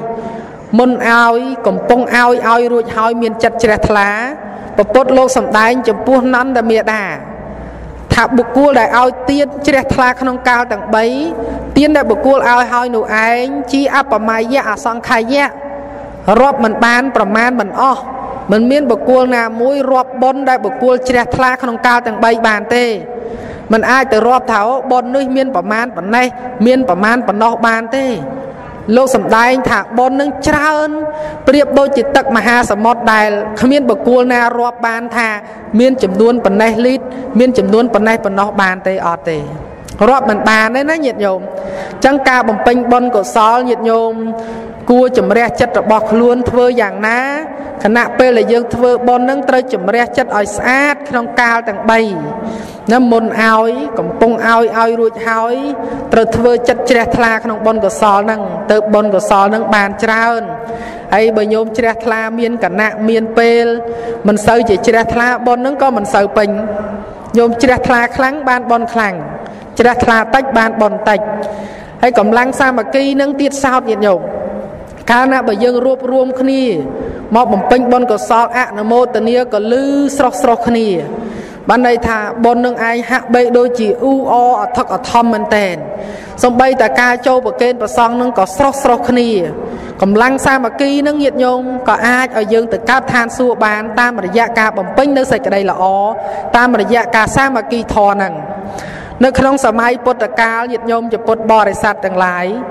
3មុនឲ្យកំពុងឲ្យឲ្យរួចហើយមានចិត្តជ្រះថ្លាពពុទ្ធលោកសម្ដែងចំពោះនន្ទមេដាថាបុគ្គលដែលឲ្យទានជ្រះថ្លាក្នុងកាលទាំង3ទានដែលបុគ្គលឲ្យហើយនោះឯងជាអបមយៈអសង្ខយៈរាប់មិនបានប្រមាណមិនអស់មិនមានបុគ្គលណាមួយរាប់បុណ្យដែលបុគ្គលជ្រះថ្លាក្នុងកាលទាំង3បានទេមិនអាចទៅរាប់ថាបុណ្យនេះមានប្រមាណប៉ុណ្ណេះមានប្រមាណប៉ុណ្ណោះបានទេលោកសម្ដែងថាបុណ្យនឹងច្រើនប្រៀបដូចជាទឹកមហាសមុទ្រដែលគ្មានបុគ្គលណារាប់បានថាមានចំនួនប៉ុណ្ណេះលីត្រមានចំនួនប៉ុណ្ណេះប៉ុណ្ណោះបានទេអត់ទេរាប់មិនបានទេណាញាតិញោមអញ្ចឹងការបំពេញបុណ្យកុសលញាតិញោមគួរជំរះចិត្តរបស់ខ្លួនធ្វើយ៉ាងណាខណៈពេលដែលយើងធ្វើបុណ្យនឹងត្រូវជំរះចិត្តឲ្យស្អាតក្នុងកាលទាំង3ណាមុនឲ្យកំពុងឲ្យឲ្យរួចហើយត្រូវធ្វើចិត្តជ្រះថ្លាក្នុងបុណ្យកុសលហ្នឹងទៅបុណ្យកុសលហ្នឹងបានច្រើនហើយបើញោមជ្រះថ្លាមានគណៈមានពេលមិនសូវជាជ្រះថ្លាបុណ្យហ្នឹងក៏មិនសូវពេញញោមជ្រះថ្លាខ្លាំងបានបុណ្យខ្លាំងជ្រះថ្លាតិចបានបុណ្យតិចហើយកម្លាំងសាមគ្គីនឹងទៀតសោតញាតិញោមកាលណាបើយើងរួបរวมគ្នាមកបំពេញបុណ្យកុសលអនុមោទនាក៏លឺស្រស់ស្រស់គ្នាបានន័យថាបុណ្យនឹងឯងហាក់បីដូចជាអ៊ូអអធឹកអធមមែនតែនសំបីតែការចូលប្រគេនប្រសង់នឹងក៏ស្រស់ស្រស់គ្នាកម្លាំងសាមគ្គីនឹងញាតិញោមក៏អាចឲ្យយើងទៅកើតឋានសួគ៌បានតាមរយៈការបំពេញនៅសេចក្តីល្អតាមរយៈការសាមគ្គីធម៌ហ្នឹងនៅក្នុងសម័យពុទ្ធកាលញាតិញោមជាពុទ្ធបរិស័ទទាំងឡាយ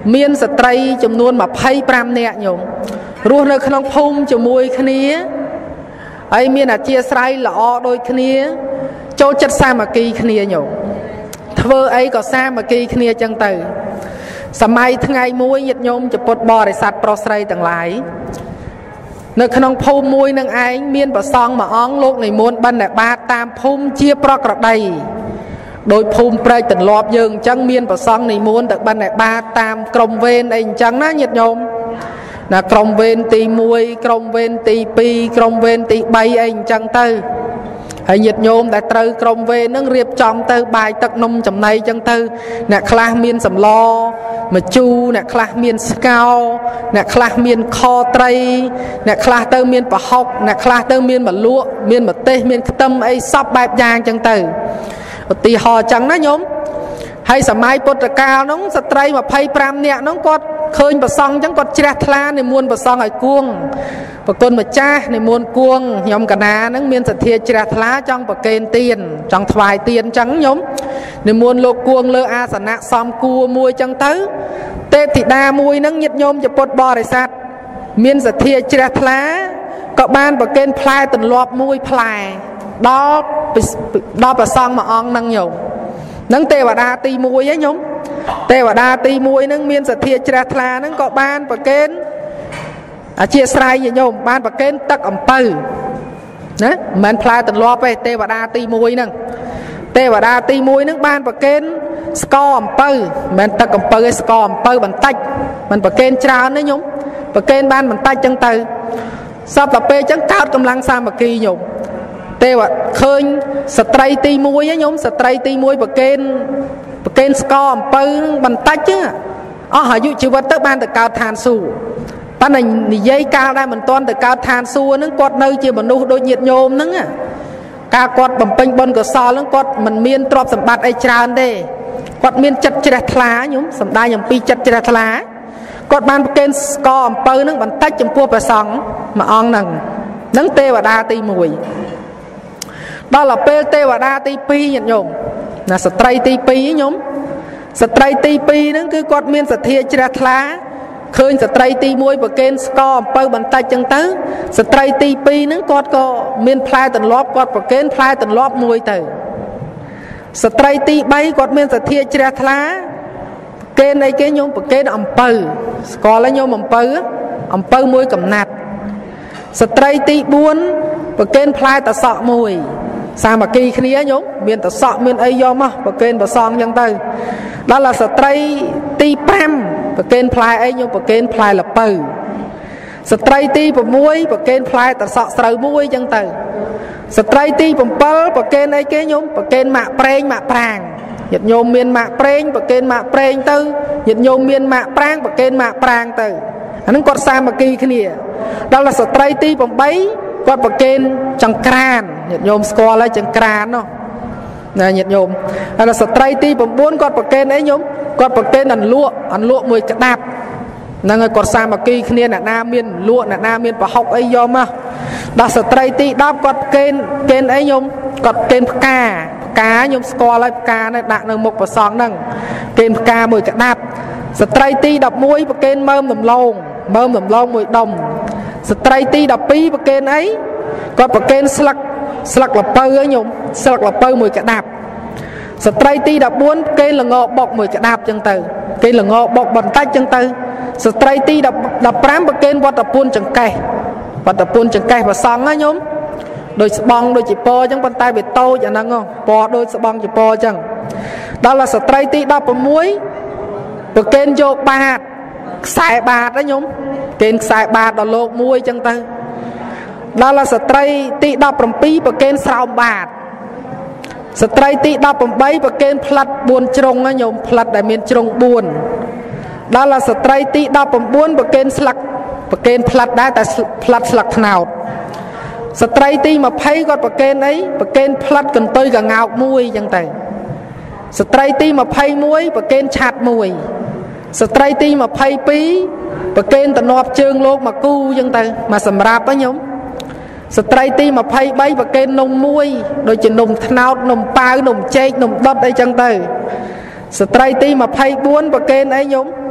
មានស្ត្រីចំនួនម្ភៃប្រាំនាក់ញោមរស់នៅក្នុងភូមិជាមួយគ្នាហើយមានអធិស្ឋានល្អដូចគ្នាចូលចិត្តសាមគ្គីគ្នាញោមធ្វើអីក៏សាមគ្គីគ្នាចឹងទៅសម័យថ្ងៃមួយញាតិញោមចពុតបរិស័ទប្រុសស្រីទាំងឡាយនៅក្នុងភូមិមួយនឹងឯងមានប្រសង់មួយអង្គលោកនិមន្តបិណ្ឌបាតតាមភូមិជាប្រក្រតីដោយភូមិព្រែកទន្លាប់យើងអញ្ចឹងមានប្រសង់និមន្តទៅបិណ្ឌបាតតាមក្រុមវេនអីអញ្ចឹងណាញាតិញោមណាក្រុមវេនទីមួយក្រុមវេនទីពីរក្រុមវេនទីបីអីអញ្ចឹងទៅហើយញាតិញោមដែលត្រូវក្រុមវេននឹងរៀបចំទៅបាយទឹកនំចំណីអញ្ចឹងទៅអ្នកខ្លះមានសម្លម្ជូរអ្នកខ្លះមានស្កោអ្នកខ្លះមានខត្រីអ្នកខ្លះទៅមានប្រហុកអ្នកខ្លះទៅមានម្លក់មានម្ទេសមានខ្ទឹមអីសពបែបយ៉ាងអញ្ចឹងទៅឧទាហរណ៍អញ្ចឹងណាញោមហើយសម័យពុទ្ធកាលនោះស្ត្រីម្ភៃប្រាំនាក់នោះគាត់ឃើញប្រសង់អញ្ចឹងគាត់ជ្រះថ្លានិមន្តប្រសង់ឲ្យគួងប្រគុណម្ចាស់និមន្តគួងខ្ញុំកណាហ្នឹងមានសទ្ធាជ្រះថ្លាចង់ប្រគេនទានចង់ថ្វាយទានអញ្ចឹងខ្ញុំនិមន្តលោកគួងលើអាសនៈសំគួរមួយអញ្ចឹងទៅទេពធីតាមួយហ្នឹងញាតិញោមចពុតបរិស័ទមានសទ្ធាជ្រះថ្លាក៏បានប្រគេនផ្លែទន្លាប់មួយផ្លែដល់ដល់ប្រសង់មួយអង្គហ្នឹងញោមនឹងទេវតាទីមួយហ្នឹងញោមទេវតាទីមួយហ្នឹងមានសទ្ធាជ្រះថ្លាហ្នឹងក៏បានប្រគេនអធិស្ឋានញោមបានប្រគេនទឹកអំពៅណាមិនមែនផ្លែទន្លាប់ទេទេវតាទីមួយហ្នឹងទេវតាទីមួយហ្នឹងបានប្រគេនស្ករអំពៅមិនមែនទឹកអំពៅទេស្ករអំពៅបន្តិចមិនប្រគេនច្រើនទេញោមប្រគេនបានបន្តិចចឹងទៅសពតែពេលចឹងកើតកម្លាំងសាមគ្គីញោមទេវឃើញស្ត្រីទីមួយញោមស្ត្រីទីមួយប្រគេនប្រគេនស្ករអំពៅបន្តិចចឹងអស់អាយុជីវិតទៅបានទៅកើតឋានសួគ៌ប៉ុន្តែនិយាយកាលដែលមិនទាន់ទៅកើតឋានសួគ៌ហ្នឹងគាត់នៅជាមនុស្សដូចញាតិញោមហ្នឹងកាលគាត់បំពេញបុណ្យកុសលហ្នឹងគាត់មិនមានទ្រព្យសម្បត្តិអីច្រើនទេគាត់មានចិត្តជ្រះថ្លាញោមសំដែងអំពីចិត្តជ្រះថ្លាគាត់បានប្រគេនស្ករអំពៅហ្នឹងបន្តិចចំពោះព្រះសង្ឃមួយអង្គហ្នឹងហ្នឹងទេវតាទីមួយដល់ទៅពេលទេវតាទីពីរញាតិញោមណាស្ត្រីទីពីរញោមស្ត្រីទីពីរហ្នឹងគឺគាត់មានសទ្ធាជ្រះថ្លាឃើញស្ត្រីទីមួយប្រគេនស្ករអំពៅបន្តិចចឹងទៅស្ត្រីទីពីរហ្នឹងគាត់ក៏មានផ្លែទន្លាប់គាត់ប្រគេនផ្លែទន្លាប់មួយទៅស្ត្រីទីបីគាត់មានសទ្ធាជ្រះថ្លាប្រគេនអីគេញោមប្រគេនអំពៅស្គាល់ហើយញោមអំពៅអំពៅមួយកំណាត់ស្ត្រីទីបួនប្រគេនផ្លែតសក់មួយសាមគ្គីគ្នាញោមមានតសក់មានអីយកមកប្រគេនប្រសងចឹងទៅដល់ដល់ស្ត្រីទីប្រាំប្រគេនផ្លែអីញោមប្រគេនផ្លែល្ពៅស្ត្រីទី៦ប្រគេនផ្លែតសក់ស្រូវមួយចឹងទៅស្ត្រីទី៧ប្រគេនអីគេញោមប្រគេនម៉ាក់ប្រេងម៉ាក់ប្រាងញាតិញោមមានម៉ាក់ប្រេងប្រគេនម៉ាក់ប្រេងទៅញាតិញោមមានម៉ាក់ប្រាងប្រគេនម៉ាក់ប្រាងទៅអាហ្នឹងគាត់សាមគ្គីគ្នាដល់ដល់ស្ត្រីទី៨គាត់ប្រគេនចង្ក្រានញាតិញោមស្គាល់ហើយចង្ក្រាននោះណាញាតិញោមហើយស្ត្រីទី៩គាត់ប្រគេនអីញោមគាត់ប្រគេនអន្លក់អន្លក់មួយក្តាប់ហ្នឹងហើយគាត់សាមគ្គីគ្នាអ្នកណាមានលក់អ្នកណាមានប្រហុកអីយកមកដល់ស្ត្រីទីដប់គាត់ប្រគេនគេនអីញោមគាត់ប្រគេនផ្កាផ្កាញោមស្គាល់ហើយផ្កានេះដាក់នៅមុខព្រះសង្ឃហ្នឹងគេនផ្កាមួយក្តាប់ស្ត្រីទី១១ប្រគេនមើមដំឡូងមើមដំឡូងមួយដុំស្ត្រីទី១២ប្រគេនអីគាត់ប្រគេនស្លឹកស្លឹកល្ពៅហ្នឹងញោមស្លឹកល្ពៅមួយក្តាប់ស្ត្រីទី១៤ប្រគេនល្ងបុកមួយក្តាប់ចឹងទៅគេល្ងបុកបន្តិចចឹងទៅស្ត្រីទី១៥ប្រគេនវត្តពុនចង្កេះវត្តពុនចង្កេះប្រសង់ណាញោមដូចស្បង់ដូចជាពរចឹងប៉ុន្តែវាតូចអាហ្នឹងពរដូចស្បង់ជាពរចឹងដល់ដល់ស្ត្រីទី១៦ប្រគេនយកបាតខ្សែបាតណាញោមគេខ្សែបាតដល់លោកមួយចឹងទៅដល់ដល់ស្ត្រីទី១៧ប្រគេនស្រោមបាតស្ត្រីទី១៨ប្រគេនផ្លិតបួនជ្រុងណាញោមផ្លិតដែលមានជ្រុងបួនដល់ដល់ស្ត្រីទី១៩ប្រគេនស្លឹកប្រគេនផ្លិតដែរតែផ្លិតស្លឹកត្នោតស្ត្រីទី២០គាត់ប្រគេនអីប្រគេនផ្លិតកន្ទុយកង្កោកមួយចឹងទៅស្ត្រីទី២១ប្រគេនឆាត់មួយស្ត្រីទី២២ប្រគេនតំណប់ជើងលោកមកគូចឹងទៅមកសម្រាប់ហ្នឹងញោមស្ត្រីទី២៣ប្រគេននំមួយដូចជានំត្នោតនំប៉ាវនំចេកនំដុតអីចឹងទៅស្ត្រីទី២៤ប្រគេនអីញោម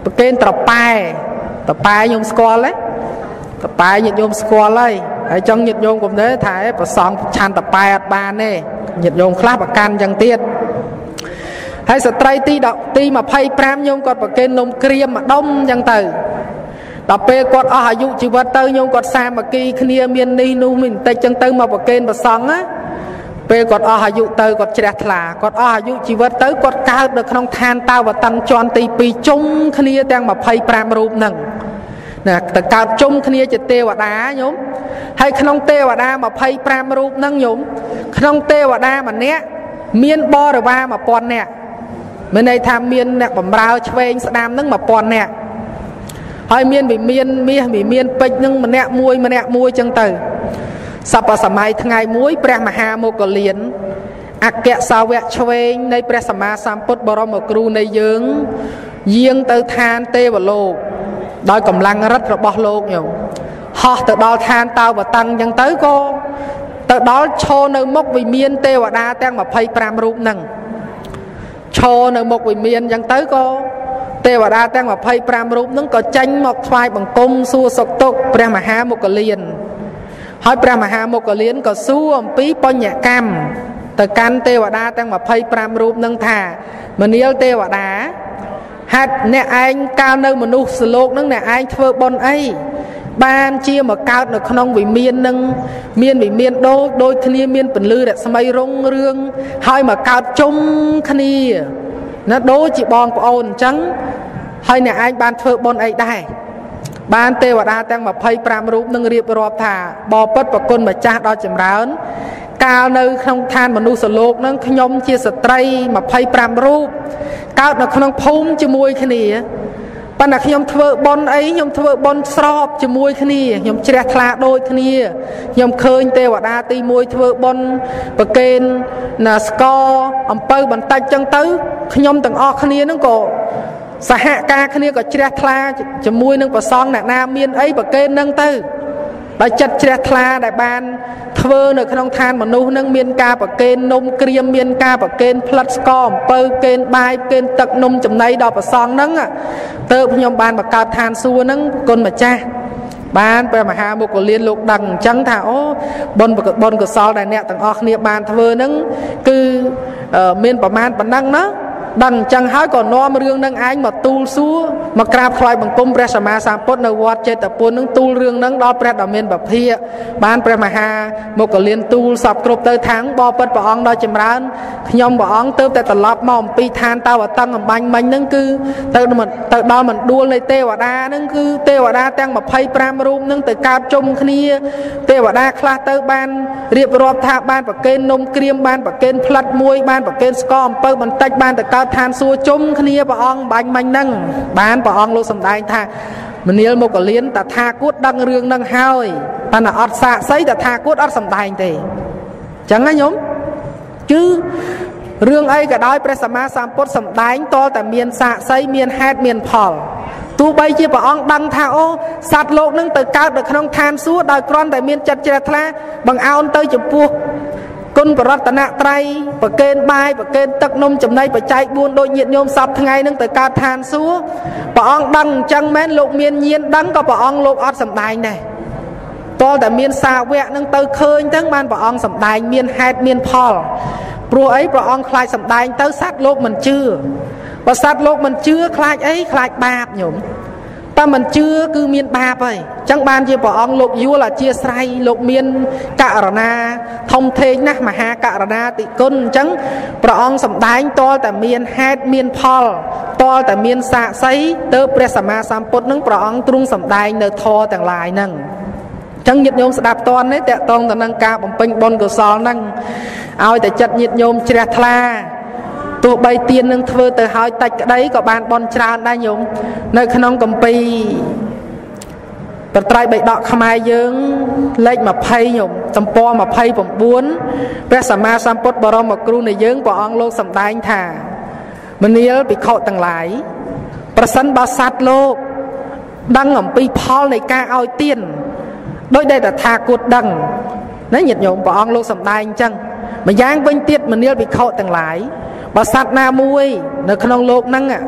ប្រគេនត្រប៉ែត្រប៉ែញោមស្គាល់ទេត្រប៉ែញាតិញោមស្គាល់ហើយហើយចង់ញាតិញោមកុំទេថាប្រសងឆាន់ត្រប៉ែអត់បានទេញាតិញោមខ្លះប្រកាន់អញ្ចឹងទៀតហើយស្ត្រីទីទីម្ភៃប្រាំញោមគាត់ប្រគេននំក្រៀមម្ដុំអញ្ចឹងទៅដល់ពេលគាត់អស់អាយុជីវិតទៅញោមគាត់សាមគ្គីគ្នាមាននេះនោះមានបន្តិចអញ្ចឹងទៅមកប្រគេនប្រសងណាពេលគាត់អស់អាយុទៅគាត់ជ្រះថ្លាគាត់អស់អាយុជីវិតទៅគាត់កើតនៅក្នុងឋានតាវតੰជាន់ទីពីរជុំគ្នាទាំងម្ភៃប្រាំរូបហ្នឹងណាទៅកើតជុំគ្នាជាទេវតាញោមហើយក្នុងទេវតាម្ភៃប្រាំរូបហ្នឹងញោមក្នុងទេវតាម្នាក់មានបរិវារមួយពាន់នាក់មានន័យថាមានអ្នកបម្រើឆ្វេងស្ដាមហ្នឹងមួយពាន់នាក់ហើយមានវិមានមាសវិមានពេជ្រហ្នឹងម្នាក់មួយម្នាក់មួយចឹងទៅសពសម័យថ្ងៃមួយព្រះមហាមោគលានអគ្គសាវកឆ្វេងនៃព្រះសម្មាសម្ពុទ្ធបរមគ្រូនៃយើងយាងទៅឋានទេវលោកដោយកម្លាំងរិទ្ធរបស់លោកញោមហោះទៅដល់ឋានតាវតੰអញ្ចឹងទៅក៏ទៅដល់ឈរនៅមុខវិមានទេវតាទាំងម្ភៃប្រាំរូបហ្នឹងឈរនៅមុខវិមានអញ្ចឹងទៅក៏ទេវតាទាំងម្ភៃប្រាំរូបហ្នឹងក៏ចេញមកថ្វាយបង្គំសួរសុខទុក្ខព្រះមហាមោគលានហើយព្រះមហាមោគលានក៏សួរអំពីបញ្ញកម្មទៅកាន់ទេវតាទាំងម្ភៃប្រាំរូបហ្នឹងថាមនាលទេវតាហេតុអ្នកឯងកាលនៅមនុស្សលោកហ្នឹងអ្នកឯងធ្វើបុណ្យអីបានជាមកកើតនៅក្នុងវិមាននឹងមានវិមានដូចដូចគ្នាមានពន្លឺរស្មីរុងរឿងហើយមកកើតជុំគ្នាណាដូចជាបងប្អូនអញ្ចឹងហើយអ្នកឯងបានធ្វើបុណ្យអីដែរបានទេវតាទាំងម្ភៃប្រាំរូបនឹងរៀបរាប់ថាបបិទ្ធប្រគុណម្ចាស់ដ៏ចម្រើនកាលនៅក្នុងឋានមនុស្សលោកនឹងខ្ញុំជាស្ត្រីម្ភៃប្រាំរូបកើតនៅក្នុងភូមិជាមួយគ្នាប៉ុន្តែខ្ញុំធ្វើបុណ្យអីខ្ញុំធ្វើបុណ្យស្របជាមួយគ្នាខ្ញុំជ្រះថ្លាដូចគ្នាខ្ញុំឃើញទេវតាទីមួយធ្វើបុណ្យប្រគេនណាស្ករអំពៅបន្តិចចឹងទៅខ្ញុំទាំងអស់គ្នានឹងក៏សហការគ្នាក៏ជ្រះថ្លាជាមួយនឹងប្រសងអ្នកណាមានអីប្រគេននឹងទៅដោយចិត្តជ្រះថ្លាដែលបានធ្វើនៅក្នុងឋានមនុស្សនឹងមានការប្រគេននំក្រៀមមានការប្រគេនផ្លិតស្ករអំពៅកេនបាយកេនទឹកនំចំណីដល់ប្រសងហ្នឹងទៅខ្ញុំបានបង្កើតឋានសួគ៌ហ្នឹងគុណម្ចាស់បានព្រះមហាមោគលានលោកដឹងអញ្ចឹងថាអូបុណ្យបុណ្យកុសលដែលអ្នកទាំងអស់គ្នាបានធ្វើហ្នឹងគឺមានប្រមាណប៉ុណ្ណឹងណាដឹងអញ្ចឹងហើយក៏នាំរឿងនឹងឯងមកទូលសួរមកក្រាបថ្វាយបង្គំព្រះសម្មាសម្ពុទ្ធនៅវត្តចេតពុននឹងទូលរឿងនឹងដល់ព្រះដ៏មានពភាកបានព្រះមហាមោគលានទូលសពគ្រប់ទៅທາງបបិទ្ធព្រះអង្គដ៏ចម្រើនខ្ញុំព្រះអង្គទៅតែត្រឡប់មកអំពីឋានតាវតੰអំបញ្ញមិញហ្នឹងគឺទៅទៅដល់មណ្ឌលនៃទេវតាហ្នឹងគឺទេវតាទាំងម្ភៃប្រាំរូបហ្នឹងទៅកើតជុំគ្នាទេវតាខ្លះទៅបានរៀបរាប់ថាបានប្រគេននំក្រៀមបានប្រគេនផ្លិតមួយបានប្រគេនស្ករអំពៅបន្តិចបានទៅកើតឋានសួគ៌ជុំគ្នាព្រះអង្គបាញ់មិញហ្នឹងបានព្រះអង្គលោកសម្ដែងថាមនាលមោគលានតថាគតដឹងរឿងហ្នឹងហើយប៉ុន្តែអត់សាកសីតថាគតអត់សម្ដែងទេអញ្ចឹងណាញោមគឺរឿងអីក៏ដោយព្រះសម្មាសម្ពុទ្ធសម្ដែងតតែមានសាកសីមានហេតុមានផលទោះបីជាព្រះអង្គដឹងថាអូសត្វលោកនឹងទៅកើតនៅក្នុងឋានសួគ៌ដោយគ្រាន់តែមានចិត្តជ្រះថ្លាបង្អោនទៅចំពោះគុណបរតនត្រ័យប្រគេនបាយប្រគេនទឹកនំចំណីបច្ច័យបួនដូចញាតិញោមសពថ្ងៃនឹងទៅកើតឋានសួគ៌ព្រះអង្គដឹងអញ្ចឹងមែនលោកមានញាណដឹងក៏ព្រះអង្គលោកអត់សម្ដែងដែរតើតែមានសាវកនឹងទៅឃើញទាំងបានព្រះអង្គសម្ដែងមានហេតុមានផលព្រោះអីព្រះអង្គខ្លាចសម្ដែងទៅសត្វលោកមិនជឿបើសត្វលោកមិនជឿខ្លាចអីខ្លាចបាបញោមតែមិនជឿគឺមានបាបហើយអញ្ចឹងបានជាព្រះអង្គលោកយល់អធិស្ឋានលោកមានករណាធំធេងណាស់មហាករណាតិគុណអញ្ចឹងព្រះអង្គសម្ដែងតលតែមានហេតុមានផលតលតែមានសាក្សីទៅព្រះសម្មាសម្ពុទ្ធនឹងព្រះអង្គទ្រង់សម្ដែងនៅធម៌ទាំងឡាយហ្នឹងអញ្ចឹងញាតិញោមស្ដាប់តននេះតកតងទៅនឹងការបំពេញបុណ្យកុសលហ្នឹងឲ្យតែចិត្តញាតិញោមជ្រះថ្លាទោះបីទាននឹងធ្វើទៅឲ្យតិចក្តីក៏បានបន់ច្រើនដែរញោមនៅក្នុងគម្ពីរប្រត្រៃបិដកខ្មែរយើងលេខยี่สิบញោមទំព័រยี่สิบเก้าព្រះសម្មាសម្ពុទ្ធបរមគ្រូនៃយើងព្រះអង្គលោកសម្ដែងថាមនាលភិក្ខុទាំងឡាយប្រសិនបើសត្វលោកដឹងអំពីផលនៃការឲ្យទានដោយដែលតថាគតដឹងណាញាតិញោមព្រះអង្គលោកសម្ដែងអញ្ចឹងម្យ៉ាងវិញទៀតម្នាលភិក្ខុទាំងឡាយបើសត្វណាមួយនៅក្នុងโลกហ្នឹង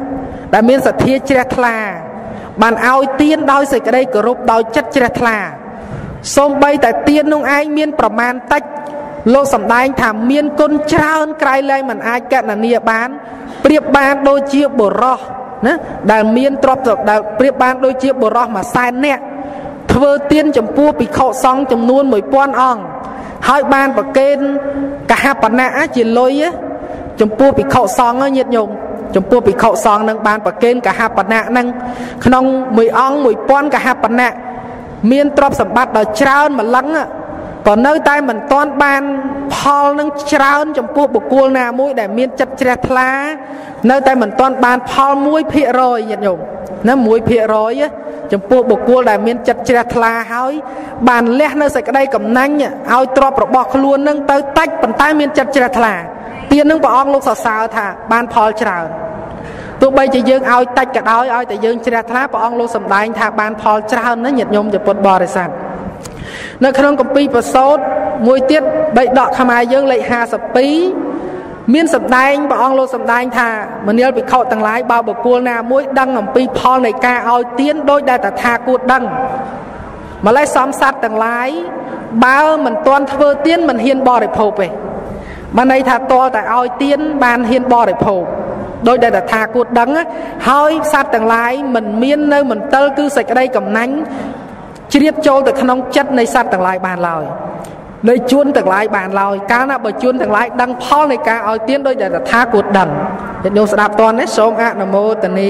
ដែលមានសទ្ធាជ្រះថ្លាបានឲ្យទានដោយសេចក្តីគោរពដោយចិត្តជ្រះថ្លាសូម្បីតែទាននោះឯងមានប្រមាណតិចលោកសម្ដែងថាមានគុណច្រើនក្រៃលែងមិនអាចកណនាបានប្រៀបបានដូចជាបុរសណាដែលមានទ្រព្យដែលប្រៀបបានដូចជាបុរសមួយសែននាក់ធ្វើទានចំពោះភិក្ខុសង្ឃចំនួនមួយពាន់អង្គហើយបានប្រគេនកហបណៈជាលុយចំពោះភិក្ខុសង្ឃញាតិញោមចំពោះភិក្ខុសង្ឃនឹងបានប្រគេនកហបណៈនឹងក្នុងមួយអង្គមួយពាន់កហបណៈមានទ្រព្យសម្បត្តិដ៏ច្រើនម្លឹងក៏នៅតែមិនទាន់បានផលនឹងច្រើនចំពោះបុគ្គលណាមួយដែលមានចិត្តជ្រះថ្លានៅតែមិនទាន់បានផលមួយភាគរយញាតិញោមណាមួយភាគរយចំពោះបុគ្គលដែលមានចិត្តជ្រះថ្លាហើយបានលះនៅសេចក្តីកំណាញ់ឲ្យទ្រព្យរបស់ខ្លួននឹងទៅតិចប៉ុន្តែមានចិត្តជ្រះថ្លាទាននឹងព្រះអង្គលោកសរសើរថាបានផលច្រើនទោះបីជាយើងឲ្យតិចក៏ដោយឲ្យតែយើងជ្រះថ្លាព្រះអង្គលោកសម្ដែងថាបានផលច្រើនណាញាតិញោមជាពុទ្ធបរិស័ទនៅក្នុងគម្ពីរប្រសូតមួយទៀតបៃដកខ្មែរយើងលេខហាសិបពីរមានសម្ដែងព្រះអង្គលោកសម្ដែងថាមនាលភិក្ខុទាំងឡាយបើបុគ្គលណាមួយដឹងអំពីផលនៃការឲ្យទានដោយដែលតថាគតដឹងម្លេះសំសត្វទាំងឡាយបើមិនទាន់ធ្វើទានមិនហ៊ានបរិភោគទេបានន័យថាតលតែឲ្យទានបានហ៊ានបរិភោគដោយដែលតថាគតដឹងហើយសត្វទាំងឡាយមិនមាននៅមន្ទិលគឺសេចក្តីកំណាញ់ជ្រាបចូលទៅក្នុងចិត្តនៃសត្វទាំងឡាយបានឡើយនៃជួនទាំងឡាយបានឡើយកាលណាបើជួនទាំងឡាយដឹងផលនៃការឲ្យទានដោយដែលតថាគតដឹងញាតិញោមស្ដាប់តនេះសូមអនុមោទនា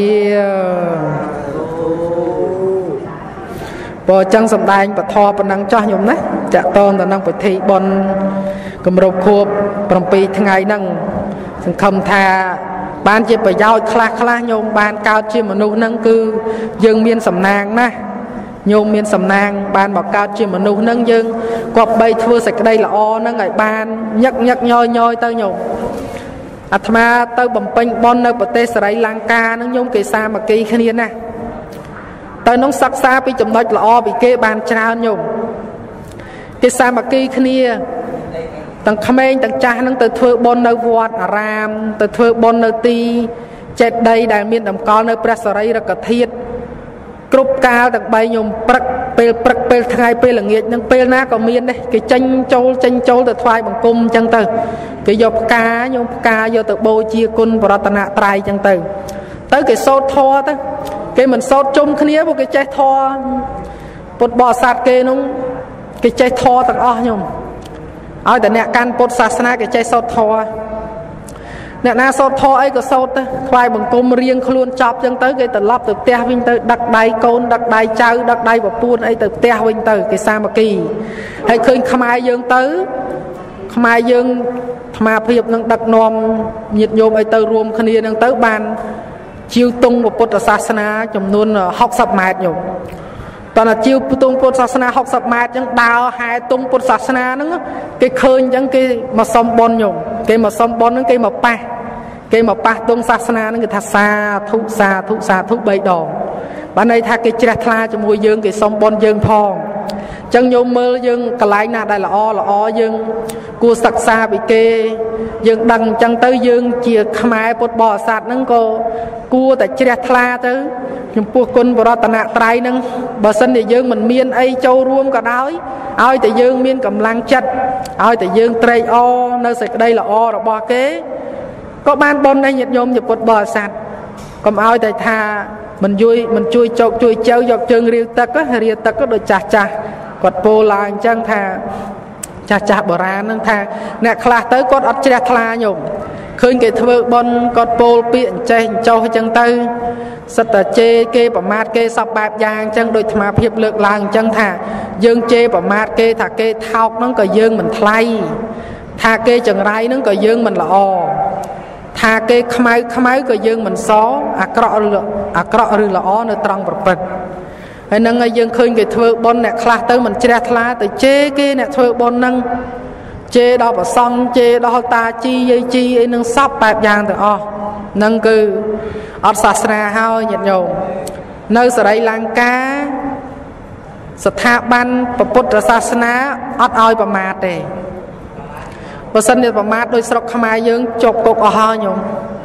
បើចឹងសំដែងពធប៉ុណ្ណឹងចោះញោមណាចាក់តងទៅនឹងពិធីបុណ្យគម្រប់ខួបប្រាំពីរថ្ងៃហ្នឹងសង្ឃឹមថាបានជាប្រយោជន៍ខ្លះខ្លះញោមបានកើតជាមនុស្សហ្នឹងគឺយើងមានសំណាងណាញោមមានសំណាងបានមកកើតជាមនុស្សហ្នឹងយើងគប្បីធ្វើសេចក្តីល្អហ្នឹងឲ្យបានញឹកញឹកញយញយទៅញោមអាត្មាទៅបំពេញបុណ្យនៅប្រទេសសេរីលង្កាហ្នឹងញោមគេសាមគ្គីគ្នាណាទៅនោះសិក្សាពីចំណុចល្អពីគេបានច្រើនញោមគេសាមគ្គីគ្នាទាំងក្មេងទាំងចាស់ហ្នឹងទៅធ្វើបុណ្យនៅវត្តអារាមទៅធ្វើបុណ្យនៅទីចេតិយដែលមានតម្កល់នៅព្រះសារីរិកធាតុគ្រប់កាលទាំងបីញោមព្រឹកពេលព្រឹកពេលថ្ងៃពេលល្ងាចនឹងពេលណាក៏មានដែរគេចេញចូលចេញចូលទៅថ្វាយបង្គំអញ្ចឹងទៅគេយកផ្កាញោមផ្កាយកទៅបូជាគុណបរតនត្រ័យអញ្ចឹងទៅទៅគេសូត្រធម៌ទៅគេមិនសូត្រជុំគ្នាព្រោះគេចេះធម៌ពុទ្ធបរិស័ទគេនោះគេចេះធម៌ទាំងអស់ញោមឲ្យតែអ្នកកាន់ពុទ្ធសាសនាគេចេះសូត្រធម៌អ្នកណាសូត្រធម៌អីក៏សូត្រទៅថ្វាយបង្គំរៀងខ្លួនចប់អញ្ចឹងទៅគេត្រឡប់ទៅផ្ទះវិញទៅដឹកដៃកូនដឹកដៃចៅដឹកដៃប្រពន្ធអីទៅផ្ទះវិញទៅគេសាមគ្គីហើយឃើញខ្មែរយើងទៅខ្មែរយើងអាត្មាភាពនឹងដឹកនាំញាតិញោមអីទៅរួមគ្នានឹងទៅបានជីវទង់ពុទ្ធសាសនាចំនួនហុកសិបម៉ែត្រញោមតើណាជីវទង់ពុទ្ធសាសនាហុកសិបម៉ែត្រអញ្ចឹងដើរហែទង់ពុទ្ធសាសនាហ្នឹងគេឃើញអញ្ចឹងគេមកសុំបុណ្យញោមគេមកសុំបុណ្យហ្នឹងគេមកប៉ះគេមកប៉ះទង់សាសនាហ្នឹងគេថាសាធុសាធុសាធុបីដងបានន័យថាគេជ្រះថ្លាជាមួយយើងគេសុំបុណ្យយើងផងអញ្ចឹងញោមមើលយើងកន្លែងណាដែលល្អល្អយើងគួរសិក្សាពីគេយើងដឹងអញ្ចឹងទៅយើងជាខ្មែរពុទ្ធបរិស័ទហ្នឹងក៏គួរតែជ្រះថ្លាទៅចំពោះគុណបរតនត្រ័យហ្នឹងបើសិនជាយើងមិនមានអីចូលរួមក៏ដោយឲ្យតែយើងមានកម្លាំងចិត្តឲ្យតែយើងត្រេកអរនៅសេចក្តីល្អរបស់គេក៏បានបុណ្យដែរញាតិញោមជាពុទ្ធបរិស័ទកុំឲ្យតែថាមិនជួយមិនជួយចោកជួយចៅយកជើងរាវទឹករាវទឹកក៏ដូចចាស់ចាស់គាត់ពោលឡើងអញ្ចឹងថាចាស់ចាស់បុរាណហ្នឹងថាអ្នកខ្លះទៅគាត់អត់ជ្រះថ្លាញោមឃើញគេធ្វើបុណ្យគាត់ពោលពាក្យអញ្ចេះអញ្ចោះអញ្ចឹងទៅសិតតែជេរគេប្រមាថគេសពបែបយ៉ាងអញ្ចឹងដូចអាត្មាភាពលើកឡើងអញ្ចឹងថាយើងជេរប្រមាថគេថាគេថោកហ្នឹងក៏យើងមិនថ្លៃថាគេចង្រៃហ្នឹងក៏យើងមិនល្អថាគេខ្មៅខ្មៅក៏យើងមិនសអាក្រក់អាក្រក់ឬល្អនៅត្រង់ប្រព្រឹត្តហើយហ្នឹងហើយយើងឃើញគេធ្វើបុណ្យអ្នកខ្លះទៅមិនជ្រះថ្លាទៅជេរគេអ្នកធ្វើបុណ្យហ្នឹងជេរដល់ប្រសង់ជេរដល់តាជីយាយជីអីនឹងសពបែបយ៉ាងទាំងអស់ហ្នឹងគឺអត់សាសនាហើយញាតិញោមនៅសេរីលង្កាស្ថាប័នពុទ្ធសាសនាអត់ឲ្យប្រមាថទេបើសិនជាប្រមាថដោយស្រុកខ្មែរយើងជាប់គុកអស់ហើយញោម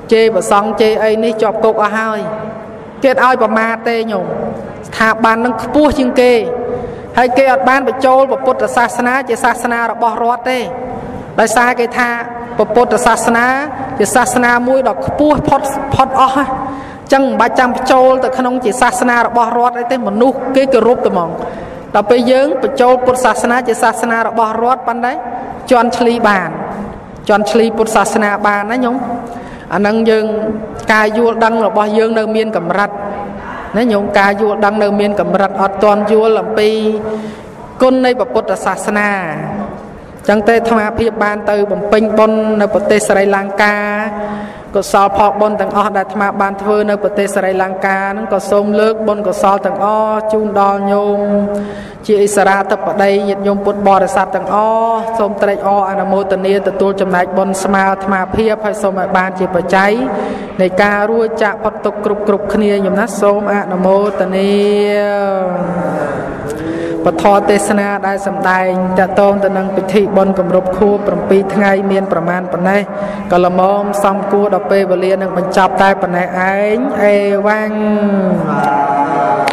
ជេរប្រសង់ជេរអីនេះជាប់គុកអស់ហើយគេអត់ឲ្យប្រមាទទេញោមស្ថាប័ននឹងខ្ពស់ជាងគេហើយគេអត់បានបញ្ចូលពុទ្ធសាសនាជាសាសនារបស់រដ្ឋទេដោយសារគេថាពុទ្ធសាសនាជាសាសនាមួយដ៏ខ្ពស់ផុតផុតអស់ហ្នឹងចឹងមិនបាច់ចាំបញ្ចូលទៅក្នុងជាសាសនារបស់រដ្ឋអីទេមនុស្សគេគោរពតែហ្មងដល់ពេលយើងបញ្ចូលពុទ្ធសាសនាជាសាសនារបស់រដ្ឋប៉ុណ្ណេះជន់ឈ្លីបានជន់ឈ្លីពុទ្ធសាសនាបានណាញោមអាហ្នឹងយើងការយល់ដឹងរបស់យើងនៅមានកម្រិតណាញោមការយល់ដឹងនៅមានកម្រិតអត់ទាន់យល់អំពីគុណនៃពុទ្ធសាសនាចឹងទេអាត្មាភាពបានទៅបំពេញបុណ្យនៅប្រទេសស្រីលង្កាកុសលផលបុណ្យទាំងអស់ដែលអាត្មាបានធ្វើនៅប្រទេសស្រីលង្កាហ្នឹងក៏សូមលើកបុណ្យកុសលទាំងអស់ជូនដល់ញោមជាឥស្សរាធិបតីញាតិញោមពុទ្ធបរិស័ទទាំងអស់សូមត្រេកអរអនុមោទនាទទួលចំណែកបុណ្យស្មើអាត្មាភាពហើយសូមឲ្យបានជាបច្ច័យនៃការរួចចាកផុតទុក្ខគ្រប់គ្រប់គ្នាញោមណាសូមអនុមោទនាពធទេសនាដែលសម្ដែងតកតងទៅនឹងពិធីបុណ្យគម្រប់ខួបbảyថ្ងៃមានប្រមាណប៉ុណ្ណេះក៏ល្មមសំគួរដល់ពេលវេលានឹងបញ្ចប់តែប៉ុណ្ណេះឯងអេវ៉ាំង